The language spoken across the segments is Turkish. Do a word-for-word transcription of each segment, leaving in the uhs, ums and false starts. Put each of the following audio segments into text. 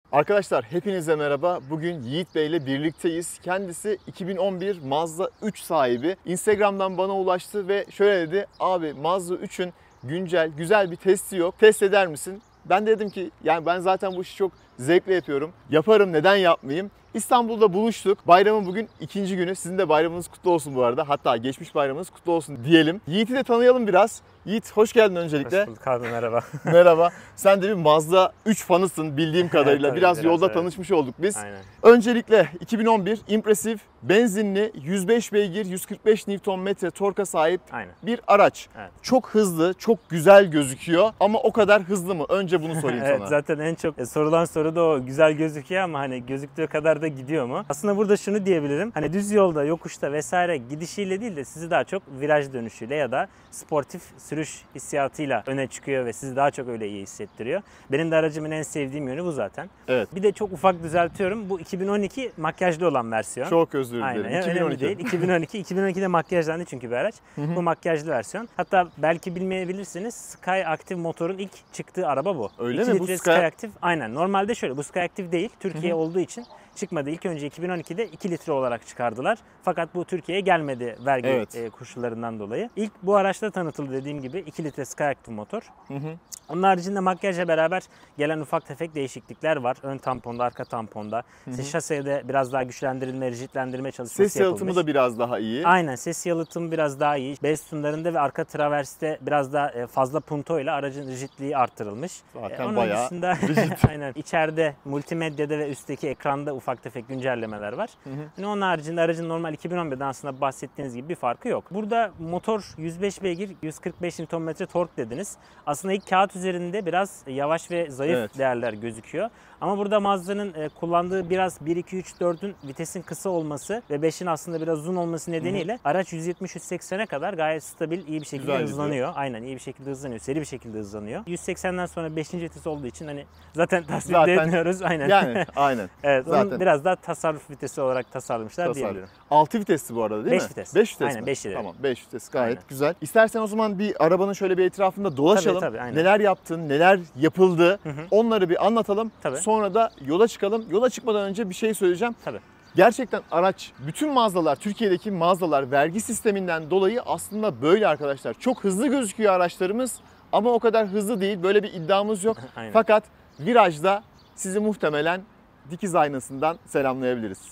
Arkadaşlar hepinize merhaba. Bugün Yiğit Bey ile birlikteyiz. Kendisi iki bin on bir Mazda üç sahibi. Instagram'dan bana ulaştı ve şöyle dedi. Abi Mazda üçün güncel, güzel bir testi yok. Test eder misin? Ben de dedim ki yani ben zaten bu işi çok zevkle yapıyorum. Yaparım, neden yapmayayım? İstanbul'da buluştuk. Bayramın bugün ikinci günü. Sizin de bayramınız kutlu olsun bu arada. Hatta geçmiş bayramınız kutlu olsun diyelim. Yiğit'i de tanıyalım biraz. Yiğit hoş geldin öncelikle. Hoş bulduk abi, merhaba. Merhaba. Sen de bir Mazda üç fanısın bildiğim kadarıyla. Tabii, biraz, biraz yolda evet. tanışmış olduk biz. Aynen. Öncelikle iki bin on bir impresif, benzinli, yüz beş beygir, yüz kırk beş Newton metre torka sahip Aynen. bir araç. Evet. Çok hızlı, çok güzel gözüküyor ama o kadar hızlı mı? Önce bunu sorayım Evet, sana. zaten en çok sorulan soru da o, güzel gözüküyor ama hani gözüktüğü kadar da gidiyor mu? Aslında burada şunu diyebilirim. Hani düz yolda, yokuşta vesaire gidişiyle değil de sizi daha çok viraj dönüşüyle ya da sportif sürüş hissiyatıyla öne çıkıyor ve sizi daha çok öyle iyi hissettiriyor. Benim de aracımın en sevdiğim yönü bu zaten. Evet. Bir de çok ufak düzeltiyorum. Bu iki bin on iki makyajlı olan versiyon. Çok özür dilerim. Aynen. iki bin on iki. Önemli değil. iki bin on iki. iki bin on ikide makyajlandı çünkü bir araç. Bu makyajlı versiyon. Hatta belki bilmeyebilirsiniz, Skyactiv motorun ilk çıktığı araba bu. Öyle iki mi? Bu litre Sky- Skyactiv. Aynen. Normalde şöyle, bu Skyactiv değil. Türkiye olduğu için çıkmadı. İlk önce iki bin on ikide iki litre olarak çıkardılar. Fakat bu Türkiye'ye gelmedi vergi Evet. e, koşullarından dolayı. İlk bu araçta tanıtıldı dediğim gibi iki litre Skyactiv motor. Hı hı. Onun haricinde makyajla beraber gelen ufak tefek değişiklikler var. Ön tamponda, arka tamponda. İşte şasede biraz daha güçlendirilme, rigidlendirme çalışması Ses yapılmış. yalıtımı da biraz daha iyi. Aynen, ses yalıtımı biraz daha iyi. Bel sütunlarında ve arka traverste biraz daha fazla punto ile aracın rigidliği arttırılmış. Zaten Onun bayağı dışında rigid. aynen, içeride multimedyada ve üstteki ekranda ufak tefek güncellemeler var. Hı hı. Hani onun haricinde aracın normal iki bin on birden aslında bahsettiğiniz gibi bir farkı yok. Burada motor yüz beş beygir, yüz kırk beş Newton metre tork dediniz. Aslında ilk kağıt üzerinde biraz yavaş ve zayıf Evet. değerler gözüküyor. Ama burada Mazda'nın kullandığı biraz bir iki üç dördün vitesin kısa olması ve beşin aslında biraz uzun olması nedeniyle Hı-hı. araç yüz yetmiş yüz seksene kadar gayet stabil, iyi bir şekilde Güzel hızlanıyor. gidiyor. Aynen, iyi bir şekilde hızlanıyor. Seri bir şekilde hızlanıyor. yüz seksenden sonra beşinci vites olduğu için hani zaten tasvip Zaten, etmiyoruz. Aynen. Yani aynen. Evet, Zaten. onun biraz daha tasarruf vitesi olarak tasarlamışlar Tasarruf. diyebilirim. altı vitesli bu arada değil beş mi? vites. beş vites Aynen, mi? beş ileri. Tamam, beş vites gayet Aynen. güzel. İstersen o zaman bir arabanın şöyle bir etrafında dolaşalım. Tabii, tabii, aynen. Neler yaptın, neler yapıldı, Hı hı. onları bir anlatalım. Tabii. Sonra da yola çıkalım. Yola çıkmadan önce bir şey söyleyeceğim. Tabii. Gerçekten araç, bütün mağazalar, Türkiye'deki mağazalar vergi sisteminden dolayı aslında böyle arkadaşlar. Çok hızlı gözüküyor araçlarımız ama o kadar hızlı değil. Böyle bir iddiamız yok. Aynen. Fakat virajda sizi muhtemelen dikiz aynasından selamlayabiliriz.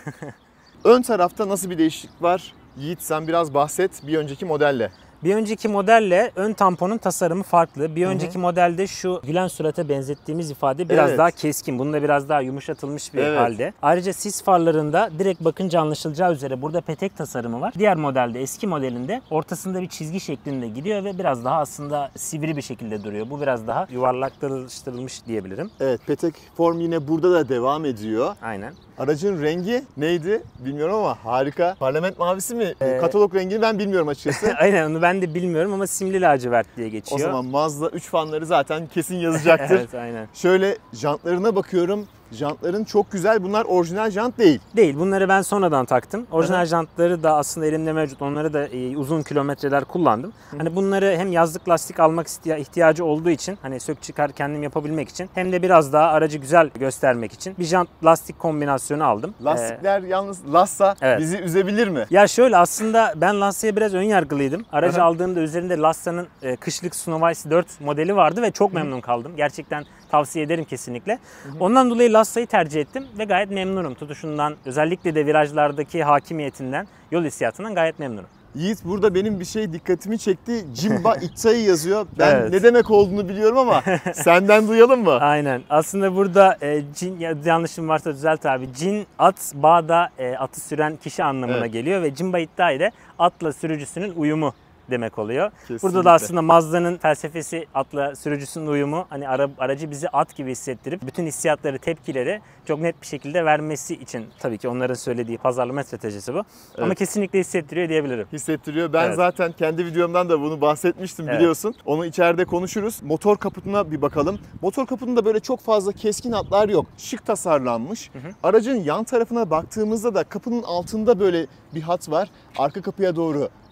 Ön tarafta nasıl bir değişiklik var? Yiğit sen biraz bahset bir önceki modelle. Bir önceki modelle ön tamponun tasarımı farklı. Bir önceki Hı-hı. modelde şu gülen surata benzettiğimiz ifade biraz Evet. daha keskin. Bunda biraz daha yumuşatılmış bir Evet. halde. Ayrıca sis farlarında direkt bakınca anlaşılacağı üzere burada petek tasarımı var. Diğer modelde, eski modelinde ortasında bir çizgi şeklinde gidiyor ve biraz daha aslında sivri bir şekilde duruyor. Bu biraz daha yuvarlaklaştırılmış diyebilirim. Evet, petek form yine burada da devam ediyor. Aynen. Aracın rengi neydi bilmiyorum ama harika. Parlament mavisi mi? Ee, Katalog rengini ben bilmiyorum açıkçası. Aynen, onu ben de bilmiyorum ama simli lacivert diye geçiyor. O zaman Mazda üç fanları zaten kesin yazacaktır. Evet, aynen. Şöyle jantlarına bakıyorum. Jantların çok güzel. Bunlar orijinal jant değil. Değil. Bunları ben sonradan taktım. Orijinal Hı-hı. jantları da aslında elimde mevcut. Onları da e, uzun kilometreler kullandım. Hı-hı. Hani bunları hem yazlık lastik almak ihtiyacı olduğu için, hani sök çıkar kendim yapabilmek için, hem de biraz daha aracı güzel göstermek için bir jant lastik kombinasyonu aldım. Lastikler ee, yalnız Lassa evet. bizi üzebilir mi? Ya şöyle, aslında ben Lassa'ya biraz ön yargılıydım. Aracı Hı-hı. aldığımda üzerinde Lassa'nın e, kışlık Snow Ice dört modeli vardı ve çok memnun Hı-hı. kaldım. Gerçekten tavsiye ederim kesinlikle. Hı-hı. Ondan dolayı Lassa'yı tercih ettim ve gayet memnunum. Tutuşundan, özellikle de virajlardaki hakimiyetinden, yol hissiyatından gayet memnunum. Yiğit, burada benim bir şey dikkatimi çekti. Jimba Ittai yazıyor. Ben Evet. ne demek olduğunu biliyorum ama senden duyalım mı? Aynen. Aslında burada e, cin, yanlışım varsa düzelt abi. Cin, at, bağda e, atı süren kişi anlamına evet. geliyor ve Jimba Ittai de atla sürücüsünün uyumu demek oluyor. Kesinlikle. Burada da aslında Mazda'nın felsefesi atla sürücüsünün uyumu. Hani ara, aracı bizi at gibi hissettirip bütün hissiyatları, tepkileri çok net bir şekilde vermesi için, tabii ki onların söylediği pazarlama stratejisi bu. Evet. Ama kesinlikle hissettiriyor diyebilirim. Hissettiriyor. Ben evet. zaten kendi videomdan da bunu bahsetmiştim evet. biliyorsun. Onu içeride konuşuruz. Motor kaputuna bir bakalım. Motor kaputunda böyle çok fazla keskin hatlar yok. Şık tasarlanmış. Hı hı. Aracın yan tarafına baktığımızda da kapının altında böyle bir hat var. Arka kapıya doğru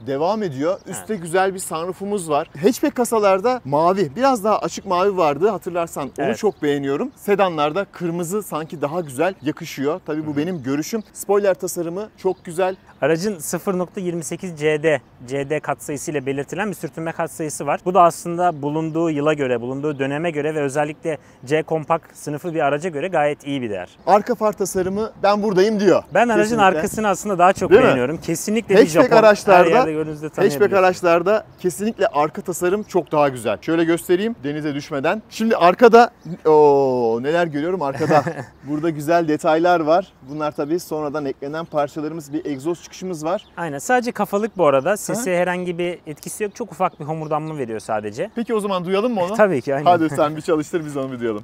devam ediyor. Üstte evet. güzel bir sunroofumuz var. Hatchback kasalarda mavi, biraz daha açık mavi vardı hatırlarsan. Onu evet. çok beğeniyorum. Sedanlarda kırmızı sanki daha güzel yakışıyor. Tabii bu Hı. benim görüşüm. Spoiler tasarımı çok güzel. Aracın sıfır nokta yirmi sekiz C D, C D katsayısı ile belirtilen bir sürtünme katsayısı var. Bu da aslında bulunduğu yıla göre, bulunduğu döneme göre ve özellikle C kompakt sınıfı bir araca göre gayet iyi bir değer. Arka far tasarımı ben buradayım diyor. Ben aracın Kesinlikle. arkasını aslında daha çok Değil beğeniyorum. Mi? Kesinlikle hatchback bir Japon. Araçlarda, hatchback araçlarda kesinlikle arka tasarım çok daha güzel. Şöyle göstereyim denize düşmeden. Şimdi arkada o neler görüyorum arkada. Burada güzel detaylar var. Bunlar tabii sonradan eklenen parçalarımız, bir egzoz çıkışımız var. Aynen. Sadece kafalık bu arada. Sese ha? herhangi bir etkisi yok. Çok ufak bir homurdanma veriyor sadece. Peki o zaman duyalım mı onu? Tabii ki. Aynen. Hadi sen bir çalıştır, biz onu bir duyalım.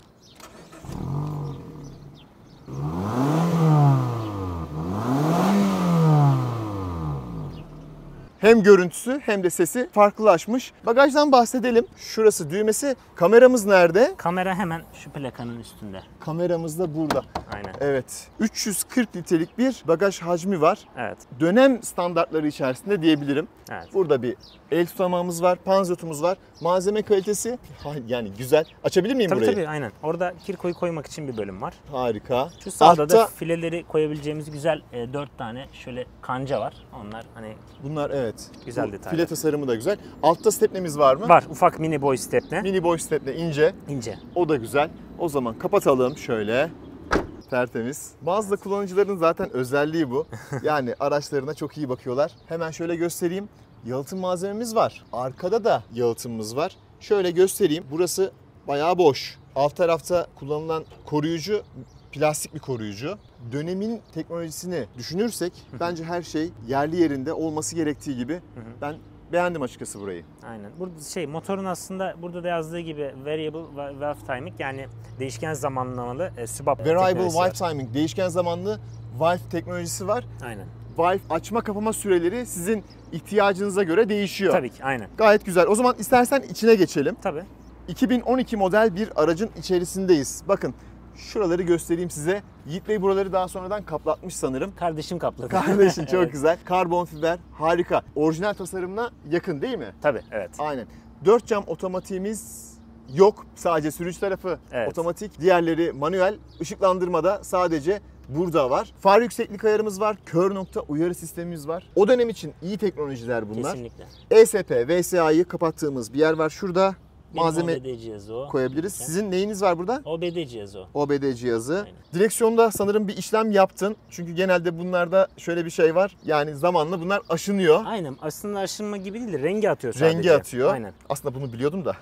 Hem görüntüsü hem de sesi farklılaşmış. Bagajdan bahsedelim. Şurası düğmesi. Kameramız nerede? Kamera hemen şu plakanın üstünde. Kameramız da burada. Aynen. Evet. üç yüz kırk litrelik bir bagaj hacmi var. Evet. Dönem standartları içerisinde diyebilirim. Evet. Burada bir el tutamağımız var, panzotumuz var. Malzeme kalitesi yani güzel. Açabilir miyim tabii, burayı? Tabii tabii aynen. Orada kirkoyu koymak için bir bölüm var. Harika. Şu sağda Altta... da fileleri koyabileceğimiz güzel e, dört tane şöyle kanca var. Onlar hani Bunlar evet. Güzel Bu detaylar. File tasarımı da güzel. Altta stepnemiz var mı? Var. Ufak mini boy stepne. Mini boy stepne ince. İnce. O da güzel. O zaman kapatalım şöyle. Tertemiz. Mazda kullanıcıların zaten özelliği bu. Yani araçlarına çok iyi bakıyorlar. Hemen şöyle göstereyim. Yalıtım malzememiz var. Arkada da yalıtımımız var. Şöyle göstereyim. Burası bayağı boş. Alt tarafta kullanılan koruyucu plastik bir koruyucu. Dönemin teknolojisini düşünürsek bence her şey yerli yerinde olması gerektiği gibi. Ben beğendim açıkçası burayı. Aynen. Burada şey motorun aslında burada da yazdığı gibi variable valve timing yani değişken zamanlamalı e, sübap Variable valve timing, değişken zamanlı valve teknolojisi var. Aynen. Valve açma kapama süreleri sizin ihtiyacınıza göre değişiyor. Tabii ki aynen. Gayet güzel. O zaman istersen içine geçelim. Tabii. iki bin on iki model bir aracın içerisindeyiz. Bakın şuraları göstereyim size. Yiğit Bey buraları daha sonradan kaplatmış sanırım. Kardeşim kapladı. Kardeşim çok evet. güzel. Karbon fiber harika. Orijinal tasarımına yakın değil mi? Tabii evet. Aynen. Dört cam otomatiğimiz yok. Sadece sürücü tarafı evet. otomatik. Diğerleri manuel. Işıklandırmada sadece burada var. Far yükseklik ayarımız var. Kör nokta uyarı sistemimiz var. O dönem için iyi teknolojiler bunlar. Kesinlikle. E S P, V S A'yı kapattığımız bir yer var şurada. Benim malzeme O B D cihazı o. koyabiliriz. Sizin neyiniz var burada? O B D cihazı o. O B D cihazı. Aynen. Direksiyonda sanırım bir işlem yaptın. Çünkü genelde bunlarda şöyle bir şey var. Yani zamanla bunlar aşınıyor. Aynen. Aslında aşınma gibi değil de rengi atıyor sadece. Rengi atıyor. Aynen. Aslında bunu biliyordum da.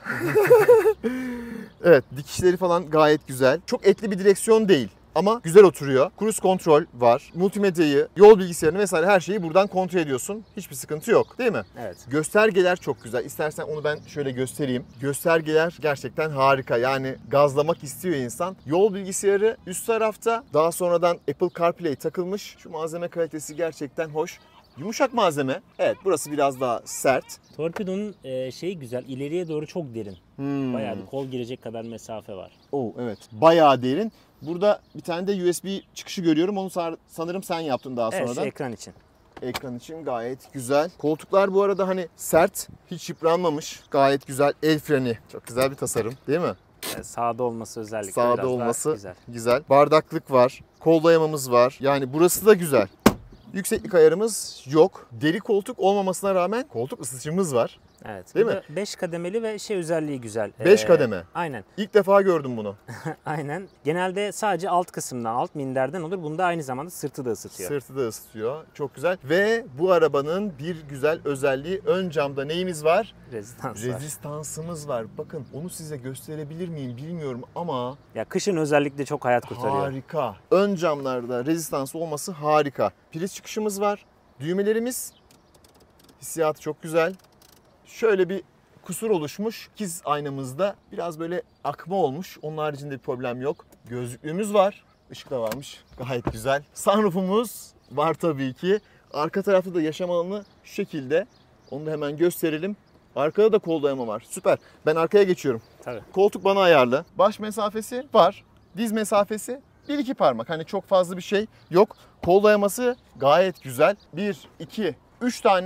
Evet, dikişleri falan gayet güzel. Çok etli bir direksiyon değil. Ama güzel oturuyor. Cruise kontrol var. Multimedyayı, yol bilgisayarını vesaire her şeyi buradan kontrol ediyorsun. Hiçbir sıkıntı yok değil mi? Evet. Göstergeler çok güzel. İstersen onu ben şöyle göstereyim. Göstergeler gerçekten harika. Yani gazlamak istiyor insan. Yol bilgisayarı üst tarafta. Daha sonradan Apple CarPlay takılmış. Şu malzeme kalitesi gerçekten hoş. Yumuşak malzeme. Evet, burası biraz daha sert. Torpidonun e, şeyi güzel. İleriye doğru çok derin. Hmm. Bayağı bir kol girecek kadar mesafe var. Oo evet. Bayağı derin. Burada bir tane de U S B çıkışı görüyorum. Onu sanırım sen yaptın daha sonradan. Evet, şu ekran için. Ekran için gayet güzel. Koltuklar bu arada hani sert, hiç yıpranmamış. Gayet güzel. El freni. Çok güzel bir tasarım, değil mi? Evet, sağda olması özellikle sağda biraz olması daha güzel. güzel. Bardaklık var. Kol dayamamız var. Yani burası da güzel. Yükseklik ayarımız yok. Deri koltuk olmamasına rağmen koltuk ısıtıcımız var. Evet. Değil mi? beş kademeli ve şey özelliği güzel. beş ee, kademe. Aynen. İlk defa gördüm bunu. Aynen. Genelde sadece alt kısımdan, alt minderden olur. Bunda aynı zamanda sırtı da ısıtıyor. Sırtı da ısıtıyor. Çok güzel. Ve bu arabanın bir güzel özelliği, ön camda neyimiz var? Rezistans var. Rezistansımız var. Bakın onu size gösterebilir miyim bilmiyorum ama ya kışın özellikle çok hayat kurtarıyor. Harika. Ön camlarda rezistans olması harika. Priz çıkışımız var. Düğmelerimiz, hissiyatı çok güzel. Şöyle bir kusur oluşmuş. İkiz aynamızda biraz böyle akma olmuş. Onun haricinde bir problem yok. Gözlüğümüz var. Işık da varmış. Gayet güzel. Sunroofumuz var tabii ki. Arka tarafta da yaşam alanı şu şekilde. Onu da hemen gösterelim. Arkada da kol dayama var. Süper. Ben arkaya geçiyorum. Tabii. Koltuk bana ayarlı. Baş mesafesi var. Diz mesafesi bir iki parmak. Hani çok fazla bir şey yok. Kol dayaması gayet güzel. bir, iki, üç tane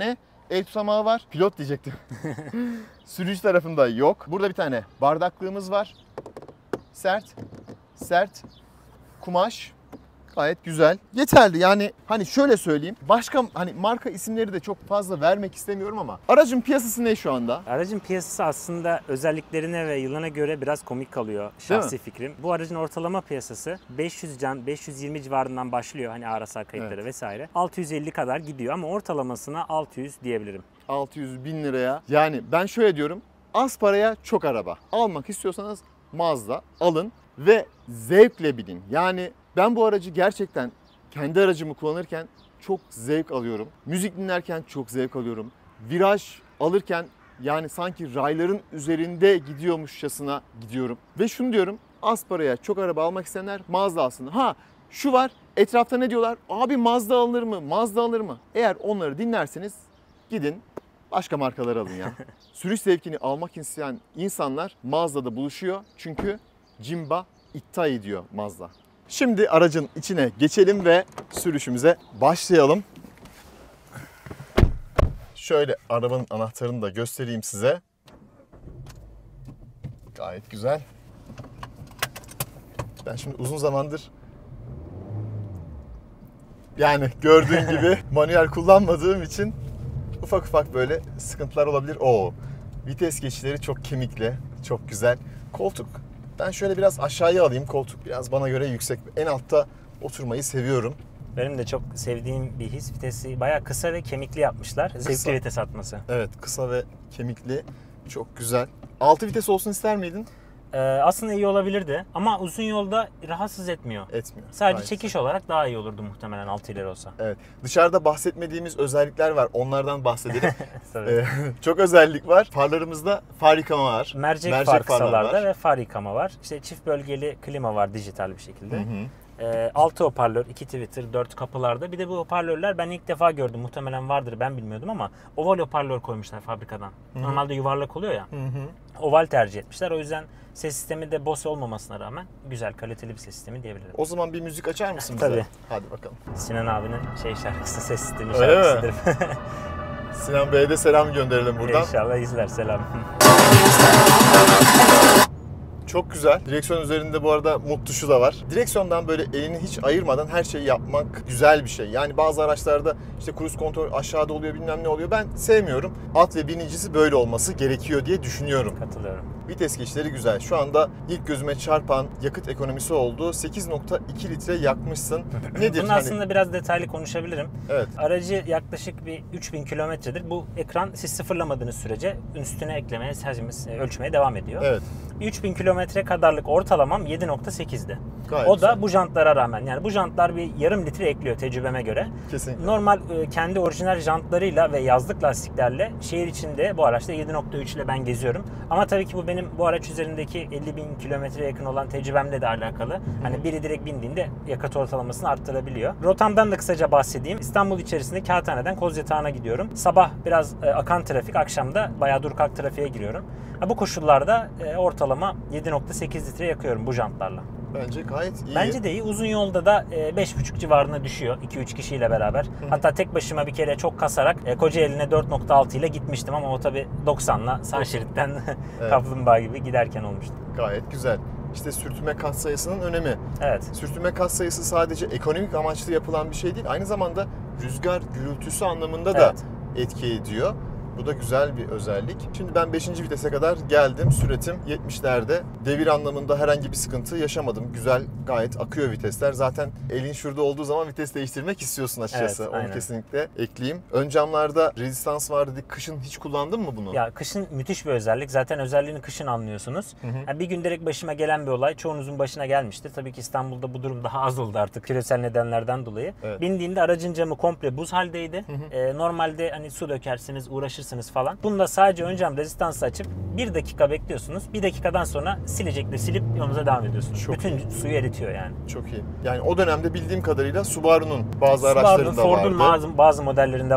el tutamağı var. Pilot diyecektim. Sürücü tarafında yok. Burada bir tane bardaklığımız var. Sert, sert, kumaş. Gayet güzel. Yeterli yani, hani şöyle söyleyeyim. Başka hani marka isimleri de çok fazla vermek istemiyorum ama aracın piyasası ne şu anda? Aracın piyasası aslında özelliklerine ve yılına göre biraz komik kalıyor şahsi fikrim. Bu aracın ortalama piyasası beş yüz can, beş yüz yirmi civarından başlıyor hani A R A S kayıtları evet. vesaire. altı yüz elli kadar gidiyor ama ortalamasına altı yüz diyebilirim. altı yüz bin liraya. Yani ben şöyle diyorum. Az paraya çok araba. Almak istiyorsanız Mazda alın ve zevkle binin. Yani ben bu aracı gerçekten kendi aracımı kullanırken çok zevk alıyorum. Müzik dinlerken çok zevk alıyorum. Viraj alırken yani sanki rayların üzerinde gidiyormuşçasına gidiyorum. Ve şunu diyorum, az paraya çok araba almak isteyenler Mazda alsın. Ha şu var, etrafta ne diyorlar? Abi Mazda alınır mı? Mazda alınır mı? Eğer onları dinlerseniz gidin başka markalar alın ya. Sürüş zevkini almak isteyen insanlar Mazda'da buluşuyor. Çünkü Jinba iddia ediyor Mazda. Şimdi aracın içine geçelim ve sürüşümüze başlayalım. Şöyle arabanın anahtarını da göstereyim size. Gayet güzel. Ben şimdi uzun zamandır yani gördüğün gibi manuel kullanmadığım için ufak ufak böyle sıkıntılar olabilir. Oo, vites geçişleri çok kemikli, çok güzel. Koltuk. Ben şöyle biraz aşağıya alayım, koltuk biraz bana göre yüksek. En altta oturmayı seviyorum. Benim de çok sevdiğim bir his. Vitesi bayağı kısa ve kemikli yapmışlar. Kısa. Zevkli vites atması. Evet, kısa ve kemikli. Çok güzel. altı vites olsun ister miydin? Ee, aslında iyi olabilirdi ama uzun yolda rahatsız etmiyor. Etmiyor. Sadece Gayet çekiş güzel. olarak daha iyi olurdu muhtemelen altı ileri olsa. Evet. Dışarıda bahsetmediğimiz özellikler var. Onlardan bahsedelim. Tabii. Ee, çok özellik var. Farlarımızda far yıkama var. Mercek, Mercek far farlar kısalarda var. ve far yıkama var. İşte çift bölgeli klima var dijital bir şekilde. Hı hı. E, altı hoparlör, iki tweeter, dört kapılarda. Bir de bu hoparlörler ben ilk defa gördüm. Muhtemelen vardır, ben bilmiyordum ama oval hoparlör koymuşlar fabrikadan. Hı-hı. Normalde yuvarlak oluyor ya. Hı-hı. Oval tercih etmişler. O yüzden ses sistemi de Bose olmamasına rağmen güzel, kaliteli bir ses sistemi diyebilirim. O zaman bir müzik açar mısın bize? Tabii. Hadi bakalım. Sinan abinin şey şarkısı, ses sistemi Öyle şarkısıdır. Sinan Bey'e de selam gönderelim buradan. İnşallah izler, selam. Çok güzel. Direksiyon üzerinde bu arada mut tuşu da var. Direksiyondan böyle elini hiç ayırmadan her şeyi yapmak güzel bir şey. Yani bazı araçlarda işte cruise kontrol aşağıda oluyor, bilmem ne oluyor. Ben sevmiyorum. At ve binicisi böyle olması gerekiyor diye düşünüyorum. Katılıyorum. Vites geçişleri güzel. Şu anda ilk gözüme çarpan yakıt ekonomisi oldu. sekiz nokta iki litre yakmışsın. Nedir? Bunun hani... aslında biraz detaylı konuşabilirim. Evet. Aracı yaklaşık bir üç bin kilometredir. Bu ekran siz sıfırlamadığınız sürece üstüne eklemeye, hacimiz ölçmeye devam ediyor. Evet. üç bin kilometre kadarlık ortalamam yedi nokta sekizdi. Gayet o güzel. da bu jantlara rağmen. Yani bu jantlar bir yarım litre ekliyor tecrübeme göre. Kesinlikle. Normal kendi orijinal jantlarıyla ve yazlık lastiklerle şehir içinde bu araçta yedi nokta üç ile ben geziyorum. Ama tabii ki bu benim bu araç üzerindeki elli bin kilometreye yakın olan tecrübemle de alakalı. Hı-hı. Hani biri direkt bindiğinde yakıt ortalamasını arttırabiliyor. Rotamdan da kısaca bahsedeyim. İstanbul içerisinde Kağıthane'den Kozyatağı'na gidiyorum. Sabah biraz e, akan trafik, akşamda bayağı dur kalk trafiğe giriyorum. Ha, bu koşullarda e, ortalama yedi nokta sekiz litre yakıyorum bu jantlarla. Bence gayet iyi. Bence de iyi. Uzun yolda da beş buçuk civarına düşüyor iki üç kişiyle beraber. Hı. Hatta tek başıma bir kere çok kasarak e, Kocaeli'ne dört nokta altı ile gitmiştim ama o tabii doksanla sağ şeritten evet. kaplumbağa gibi giderken olmuştu. Gayet güzel. İşte sürtünme kat sayısının önemi. Evet. Sürtünme kat sayısı sadece ekonomik amaçlı yapılan bir şey değil. Aynı zamanda rüzgar gürültüsü anlamında da evet. etki ediyor. Bu da güzel bir özellik. Şimdi ben beşinci vitese kadar geldim. Süratim yetmişlerde. Devir anlamında herhangi bir sıkıntı yaşamadım. Güzel, gayet akıyor vitesler. Zaten elin şurada olduğu zaman vites değiştirmek istiyorsun açıkçası. Evet, onu aynen. Kesinlikle ekleyeyim. Ön camlarda rezistans var dedik. Kışın hiç kullandın mı bunu? Ya kışın müthiş bir özellik. Zaten özelliğini kışın anlıyorsunuz. Hı hı. Yani bir gün direkt başıma gelen bir olay. Çoğunuzun başına gelmiştir. Tabii ki İstanbul'da bu durum daha az oldu artık küresel nedenlerden dolayı. Evet. Bindiğinde aracın camı komple buz haldeydi. Hı hı. Ee, normalde hani su dökersiniz, uğraşırsınız falan. Bunda sadece ön cam rezistansı açıp bir dakika bekliyorsunuz. Bir dakikadan sonra silecekle silip yolunuza devam ediyorsunuz. Çok Bütün iyi. Suyu eritiyor yani. Çok iyi. Yani o dönemde bildiğim kadarıyla Subaru'nun bazı Subaru'nun, araçlarında Ford'un vardı. bazı, bazı modellerinde var.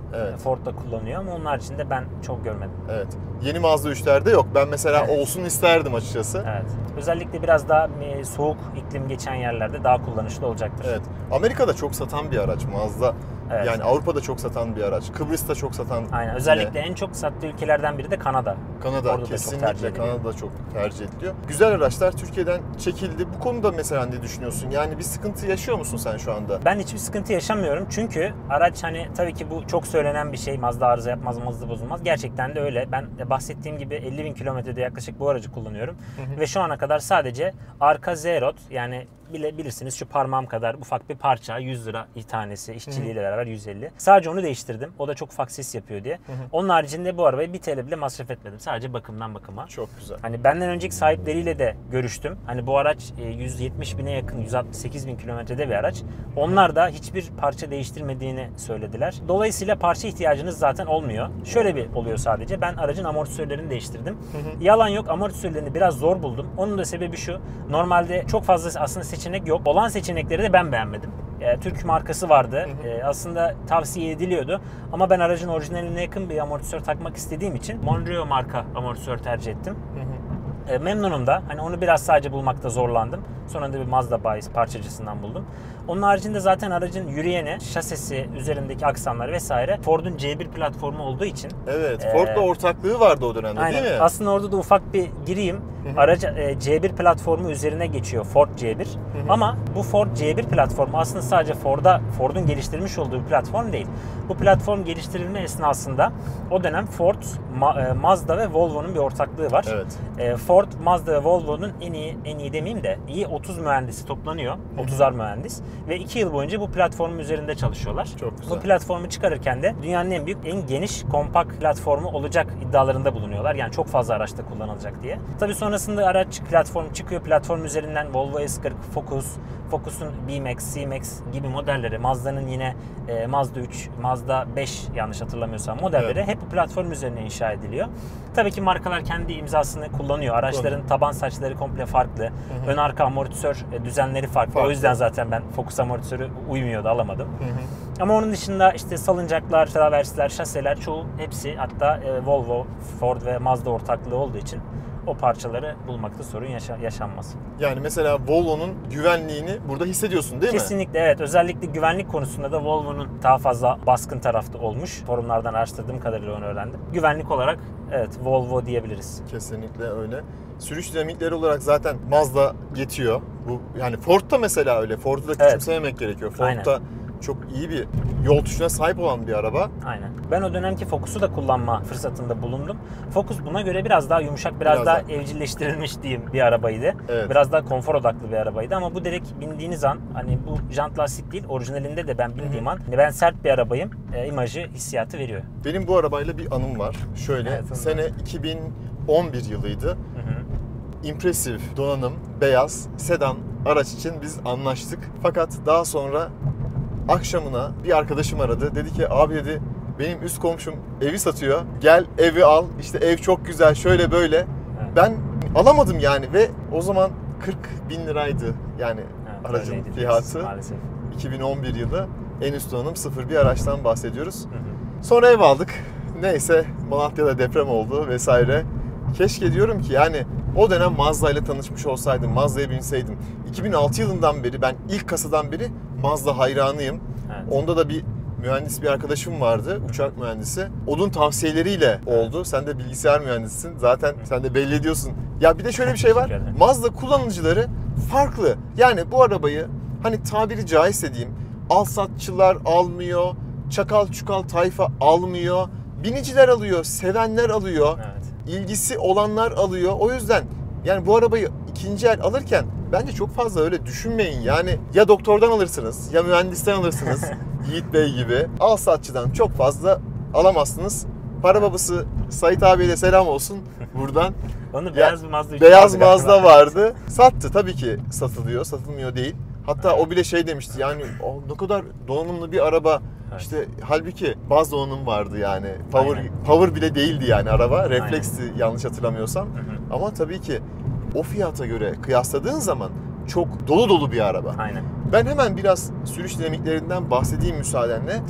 Evet. Ford da kullanıyor ama onun haricinde ben çok görmedim. Evet. Yeni Mazda üçlerde yok. Ben mesela evet. olsun isterdim açıkçası. Evet. Özellikle biraz daha soğuk iklim geçen yerlerde daha kullanışlı olacaktır. Evet. Amerika'da çok satan bir araç Mazda. Evet. Yani Avrupa'da çok satan bir araç. Kıbrıs'ta çok satan. Aynen. Özellikle yine. en çok sattığı ülkelerden biri de Kanada. Kanada Orada kesinlikle. Kanada çok tercih ediliyor. Güzel araçlar Türkiye'den çekildi. Bu konuda mesela ne düşünüyorsun? Yani bir sıkıntı yaşıyor musun sen şu anda? Ben hiçbir sıkıntı yaşamıyorum. Çünkü araç hani tabii ki bu çok söylenen bir şey. Mazda arıza yapmaz, Mazda bozulmaz. Gerçekten de öyle. Ben de bahsettiğim gibi elli bin kilometrede yaklaşık bu aracı kullanıyorum. Hı hı. Ve şu ana kadar sadece arka Z-Rod, yani bile bilirsiniz şu parmağım kadar ufak bir parça, yüz lira tanesi, işçiliğiyle beraber yüz elli. Sadece onu değiştirdim. O da çok ufak ses yapıyor diye. Hı hı. Onun haricinde bu arabaya bir T L bile masraf etmedim. Sadece bakımdan bakıma. Çok güzel. Hani benden önceki sahipleriyle de görüştüm. Hani bu araç yüz yetmiş bine yakın, yüz altmış sekiz bin kilometrede bir araç. Onlar da hiçbir parça değiştirmediğini söylediler. Dolayısıyla parça ihtiyacınız zaten olmuyor. Şöyle bir oluyor sadece. Ben aracın amortisörlerini değiştirdim. Hı hı. Yalan yok, amortisörlerini biraz zor buldum. Onun da sebebi şu. Normalde çok fazla aslında seçenek yok. Olan seçenekleri de ben beğenmedim. E, Türk markası vardı. Hı hı. E, aslında tavsiye ediliyordu. Ama ben aracın orijinaline yakın bir amortisör takmak istediğim için Monroe marka amortisör tercih ettim. Hı hı. E, memnunum da. Hani onu biraz sadece bulmakta zorlandım. Sonra da bir Mazda bayisi parçacısından buldum. Onun haricinde zaten aracın yürüyeni, şasisi, üzerindeki aksamlar vesaire Ford'un C bir platformu olduğu için. Evet, Ford'la e, ortaklığı vardı o dönemde aynen. değil mi? Aslında orada da ufak bir gireyim. Hı hı. Aracı e, C bir platformu üzerine geçiyor, Ford C bir. Hı hı. Ama bu Ford C bir platformu aslında sadece Ford'a Ford'un geliştirmiş olduğu bir platform değil. Bu platform geliştirilme esnasında o dönem Ford, Ma, e, Mazda ve Volvo'nun bir ortaklığı var. Evet. E, Ford, Mazda ve Volvo'nun en iyi en iyi demeyeyim de iyi otuz mühendisi toplanıyor. otuzar mühendis ve iki yıl boyunca bu platformun üzerinde çalışıyorlar. Çok güzel. Bu platformu çıkarırken de dünyanın en büyük, en geniş kompakt platformu olacak iddialarında bulunuyorlar. Yani çok fazla araçta kullanılacak diye. Tabii sonrasında araç platform çıkıyor. Platform üzerinden Volvo S kırk, Focus, Focus'un B-Max, C-Max gibi modelleri, Mazda'nın yine e, Mazda üç, Mazda beş yanlış hatırlamıyorsam modelleri evet. hep bu platform üzerine inşa ediliyor. Tabii ki markalar kendi imzasını kullanıyor. Araçların Doğru. taban saçları komple farklı. Hı hı. Ön arka amortisör düzenleri farklı. farklı. O yüzden zaten ben Focus amortisörü uymuyordu, alamadım. Hı hı. Ama onun dışında işte salıncaklar, traversler, şaseler çoğu hepsi, hatta e, Volvo, Ford ve Mazda ortaklığı olduğu için o parçaları bulmakta sorun yaşa- yaşanmaz. Yani mesela Volvo'nun güvenliğini burada hissediyorsun değil Kesinlikle, mi? Kesinlikle evet. Özellikle güvenlik konusunda da Volvo'nun daha fazla baskın tarafta olmuş. Forumlardan araştırdığım kadarıyla onu öğrendim. Güvenlik olarak evet Volvo diyebiliriz. Kesinlikle öyle. Sürüş dinamikleri olarak zaten Mazda geçiyor. Bu yani Ford'da mesela öyle. Ford'u da küçümsememek evet. gerekiyor. Ford'da Aynen. çok iyi bir yol tuşuna sahip olan bir araba. Aynen. Ben o dönemki Focus'u da kullanma fırsatında bulundum. Focus buna göre biraz daha yumuşak, biraz, biraz daha, daha evcilleştirilmiş diyeyim bir arabaydı. Evet. Biraz daha konfor odaklı bir arabaydı ama bu direkt bindiğiniz an, hani bu jant lastik değil, orijinalinde de ben bindiğim Hı-hı. an hani ben sert bir arabayım e, imajı, hissiyatı veriyor. Benim bu arabayla bir anım var. Şöyle evet, sene iki bin on bir yılıydı. Hı-hı. İmpresif, donanım, beyaz, sedan araç için biz anlaştık. Fakat daha sonra akşamına bir arkadaşım aradı. Dedi ki abi dedi benim üst komşum evi satıyor. Gel evi al. İşte ev çok güzel şöyle böyle. Evet. Ben alamadım yani ve o zaman kırk bin liraydı yani evet, aracın fiyatı. Maalesef. iki bin on bir yılı en üst donanım sıfır bir araçtan bahsediyoruz. Hı hı. Sonra ev aldık. Neyse Malatya'da deprem oldu vesaire. Keşke diyorum ki yani o dönem Mazda ile tanışmış olsaydım, Mazda'ya binseydim. iki bin altı yılından beri ben ilk kasadan beri Mazda hayranıyım. Evet. Onda da bir mühendis bir arkadaşım vardı, uçak mühendisi. Onun tavsiyeleriyle oldu. Sen de bilgisayar mühendisisin. Zaten sen de belli ediyorsun. Ya bir de şöyle bir şey var. Mazda kullanıcıları farklı. Yani bu arabayı hani tabiri caizse diyeyim, alsatçılar almıyor, çakal çukal tayfa almıyor. Biniciler alıyor, sevenler alıyor. Evet. İlgisi olanlar alıyor. O yüzden yani bu arabayı ikinci el alırken bence çok fazla öyle düşünmeyin. Yani ya doktordan alırsınız ya mühendisten alırsınız. Yiğit Bey gibi. Alsatçıdan çok fazla alamazsınız. Para babası Sait abiye de selam olsun buradan. Onu beyaz Mazda Beyaz Mazda vardı. Sattı tabii ki, satılıyor, satılmıyor değil. Hatta evet. o bile şey demişti yani ne kadar donanımlı bir araba. Evet. İşte halbuki baz donanım vardı yani. Power Aynen. power bile değildi yani araba. Refleksti Aynen. yanlış hatırlamıyorsam. Hı hı. Ama tabii ki o fiyata göre kıyasladığın zaman çok dolu dolu bir araba. Aynen. Ben hemen biraz sürüş dinamiklerinden bahsedeyim müsaadenle. Tabii.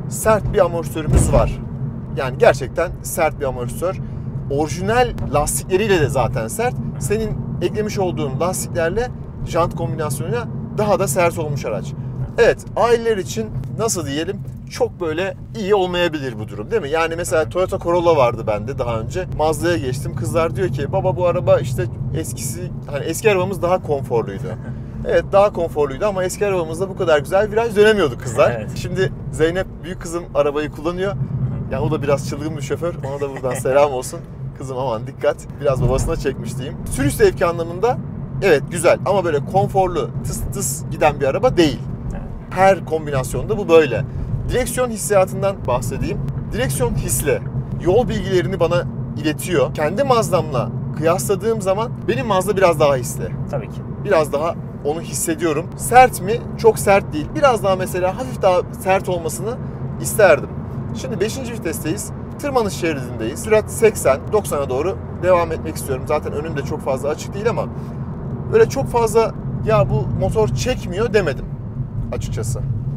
sert bir amortisörümüz var. Yani gerçekten sert bir amortisör. Orijinal lastikleriyle de zaten sert. Senin eklemiş olduğun lastiklerle jant kombinasyonuyla daha da sert olmuş araç. Evet, aileler için nasıl diyelim, çok böyle iyi olmayabilir bu durum değil mi? Yani mesela Toyota Corolla vardı bende daha önce. Mazda'ya geçtim. Kızlar diyor ki baba bu araba işte eskisi, hani eski arabamız daha konforluydu. Evet, daha konforluydu ama eski arabamızda bu kadar güzel viraj dönemiyordu kızlar. Evet. Şimdi Zeynep büyük kızım arabayı kullanıyor. Yani o da biraz çılgın bir şoför. Ona da buradan selam olsun. Kızım aman dikkat. Biraz babasına çekmiş diyeyim. Sürüş zevki anlamında evet güzel ama böyle konforlu, tıs tıs giden bir araba değil. Her kombinasyonda bu böyle. Direksiyon hissiyatından bahsedeyim. Direksiyon hisli. Yol bilgilerini bana iletiyor. Kendi Mazda'mla kıyasladığım zaman benim Mazda biraz daha hisli. Tabii ki. Biraz daha onu hissediyorum. Sert mi? Çok sert değil. Biraz daha mesela hafif daha sert olmasını isterdim. Şimdi beşinci vitesteyiz. Tırmanış şeridindeyiz. Sürat seksen doksana doğru devam etmek istiyorum. Zaten önüm de çok fazla açık değil ama öyle çok fazla ya bu motor çekmiyor demedim açıkçası.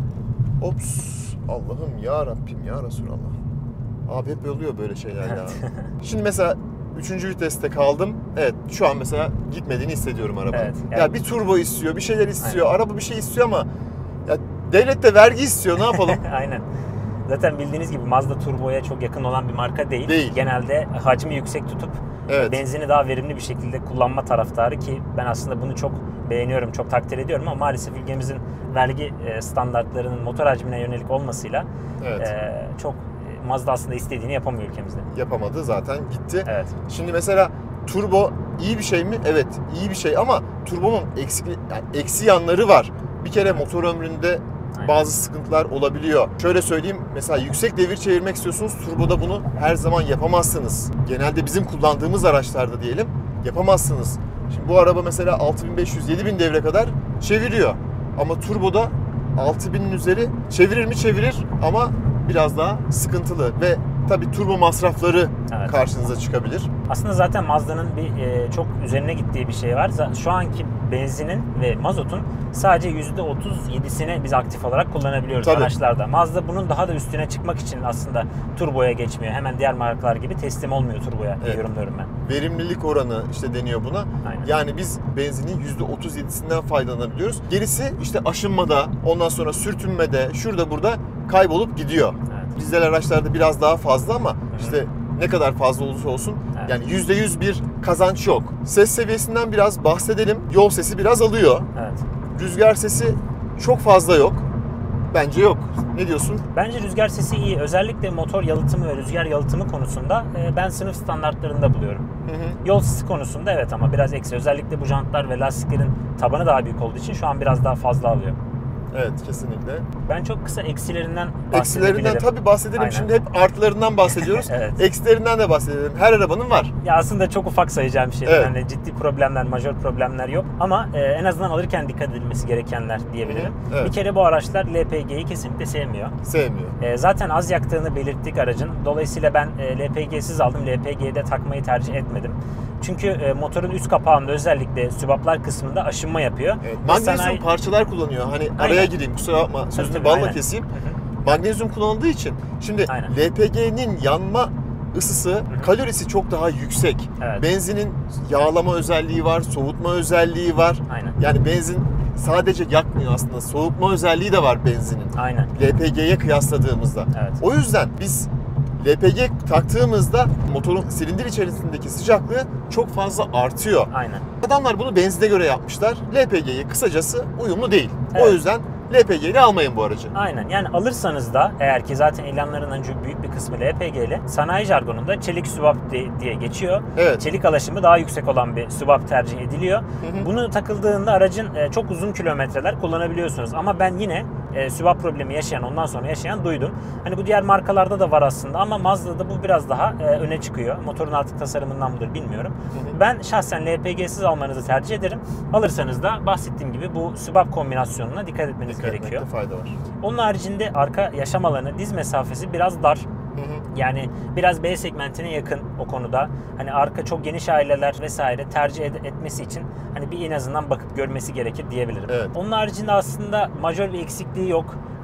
Ops, Allah'ım ya Rabbim ya Resulallah. Abi hep oluyor böyle şeyler ya. Şimdi mesela üçüncü viteste kaldım. Evet, şu an mesela gitmediğini hissediyorum arabanın. Evet, yani... Ya bir turbo istiyor, bir şeyler istiyor. Aynen. Araba bir şey istiyor ama ya devlet de vergi istiyor. Ne yapalım? Aynen. Zaten bildiğiniz gibi Mazda turboya çok yakın olan bir marka değil. Değil. Genelde hacmi yüksek tutup evet. benzini daha verimli bir şekilde kullanma taraftarı ki ben aslında bunu çok beğeniyorum, çok takdir ediyorum ama maalesef ülkemizin vergi standartlarının motor hacmine yönelik olmasıyla evet. çok Mazda aslında istediğini yapamıyor ülkemizde. Yapamadı zaten gitti. Evet. Şimdi mesela turbo iyi bir şey mi? Evet, iyi bir şey ama turbonun eksi, yani eksi yanları var. Bir kere motor ömründe Aynen. bazı sıkıntılar olabiliyor. Şöyle söyleyeyim, mesela yüksek devir çevirmek istiyorsunuz, turboda bunu her zaman yapamazsınız. Genelde bizim kullandığımız araçlarda diyelim, yapamazsınız. Şimdi bu araba mesela altı bin beş yüz yedi bin devre kadar çeviriyor. Ama turboda altı binin üzeri çevirir mi? Çevirir ama biraz daha sıkıntılı ve tabii turbo masrafları evet. karşınıza çıkabilir. Aslında zaten Mazda'nın bir e, çok üzerine gittiği bir şey var. Şu anki benzinin ve mazotun sadece yüzde otuz yedisini biz aktif olarak kullanabiliyoruz tabii. araçlarda. Mazda bunun daha da üstüne çıkmak için aslında turboya geçmiyor. Hemen diğer markalar gibi teslim olmuyor turboya diye evet. yorumluyorum ben. Verimlilik oranı işte deniyor buna. Aynen. Yani biz benzinin yüzde otuz yedisinden faydalanabiliyoruz. Gerisi işte aşınmada, ondan sonra sürtünmede, şurada burada kaybolup gidiyor. Evet. Dizel araçlarda biraz daha fazla ama Hı-hı. işte ne kadar fazla olursa olsun evet. yani yüzde yüz bir kazanç yok. Ses seviyesinden biraz bahsedelim. Yol sesi biraz alıyor. Evet. Rüzgar sesi çok fazla yok. Bence yok. Ne diyorsun? Bence rüzgar sesi iyi. Özellikle motor yalıtımı ve rüzgar yalıtımı konusunda ben sınıf standartlarında buluyorum. Hı hı. Yol sesi konusunda evet ama biraz eksi. Özellikle bu jantlar ve lastiklerin tabanı daha büyük olduğu için şu an biraz daha fazla alıyor. Evet, kesinlikle. Ben çok kısa eksilerinden bahsedebilirim. Eksilerinden tabii bahsedelim. Aynen. Şimdi hep artılarından bahsediyoruz. evet. Eksilerinden de bahsedelim. Her arabanın var. Ya aslında çok ufak sayacağım bir şey. Evet. Yani ciddi problemler, majör problemler yok. Ama e, en azından alırken dikkat edilmesi gerekenler diyebilirim. Evet. Bir kere bu araçlar L P G'yi kesinlikle sevmiyor. Sevmiyor. E, zaten az yaktığını belirttik aracın. Dolayısıyla ben e, L P G'siz aldım. L P G'de takmayı tercih etmedim. Çünkü e, motorun üst kapağında özellikle sübaplar kısmında aşınma yapıyor. Evet. Magnezyum sanayi... parçalar kullanıyor. Hani aynen. araya gireyim kusura bakma sözünü balla aynen. keseyim. Hı hı. Magnezyum kullanıldığı için şimdi aynen. L P G'nin yanma ısısı, hı hı. kalorisi çok daha yüksek. Evet. Benzinin yağlama özelliği var, soğutma özelliği var. Aynen. Yani benzin sadece yakmıyor aslında. Soğutma özelliği de var benzinin. Aynen. L P G'ye kıyasladığımızda. Evet. O yüzden biz L P G taktığımızda motorun silindir içerisindeki sıcaklığı çok fazla artıyor. Aynen. Adamlar bunu benzine göre yapmışlar. L P G'yi kısacası uyumlu değil. Evet. O yüzden L P G'li almayın bu aracı. Aynen. Yani alırsanız da eğer ki zaten ilanların önce büyük bir kısmı L P G'li, sanayi jargonunda çelik sübap diye geçiyor. Evet. Çelik alaşımı daha yüksek olan bir sübap tercih ediliyor. Hı hı. Bunu takıldığında aracın çok uzun kilometreler kullanabiliyorsunuz. Ama ben yine e, sübap problemi yaşayan, ondan sonra yaşayan duydum. Hani bu diğer markalarda da var aslında ama Mazda'da bu biraz daha e, öne çıkıyor. Motorun artık tasarımından mıdır bilmiyorum. Hı hı. Ben şahsen L P G'siz almanızı tercih ederim. Alırsanız da bahsettiğim gibi bu sübap kombinasyonuna dikkat etmeniz dikkat gerekiyor. Fayda var. Onun haricinde arka yaşam alanı, diz mesafesi biraz dar. Hı hı. Yani biraz B segmentine yakın o konuda. Hani arka çok geniş aileler vesaire tercih ed- etmesi için hani bir en azından bakıp görmesi gerekir diyebilirim. Evet. Onun haricinde aslında majör bir eksikliği yok.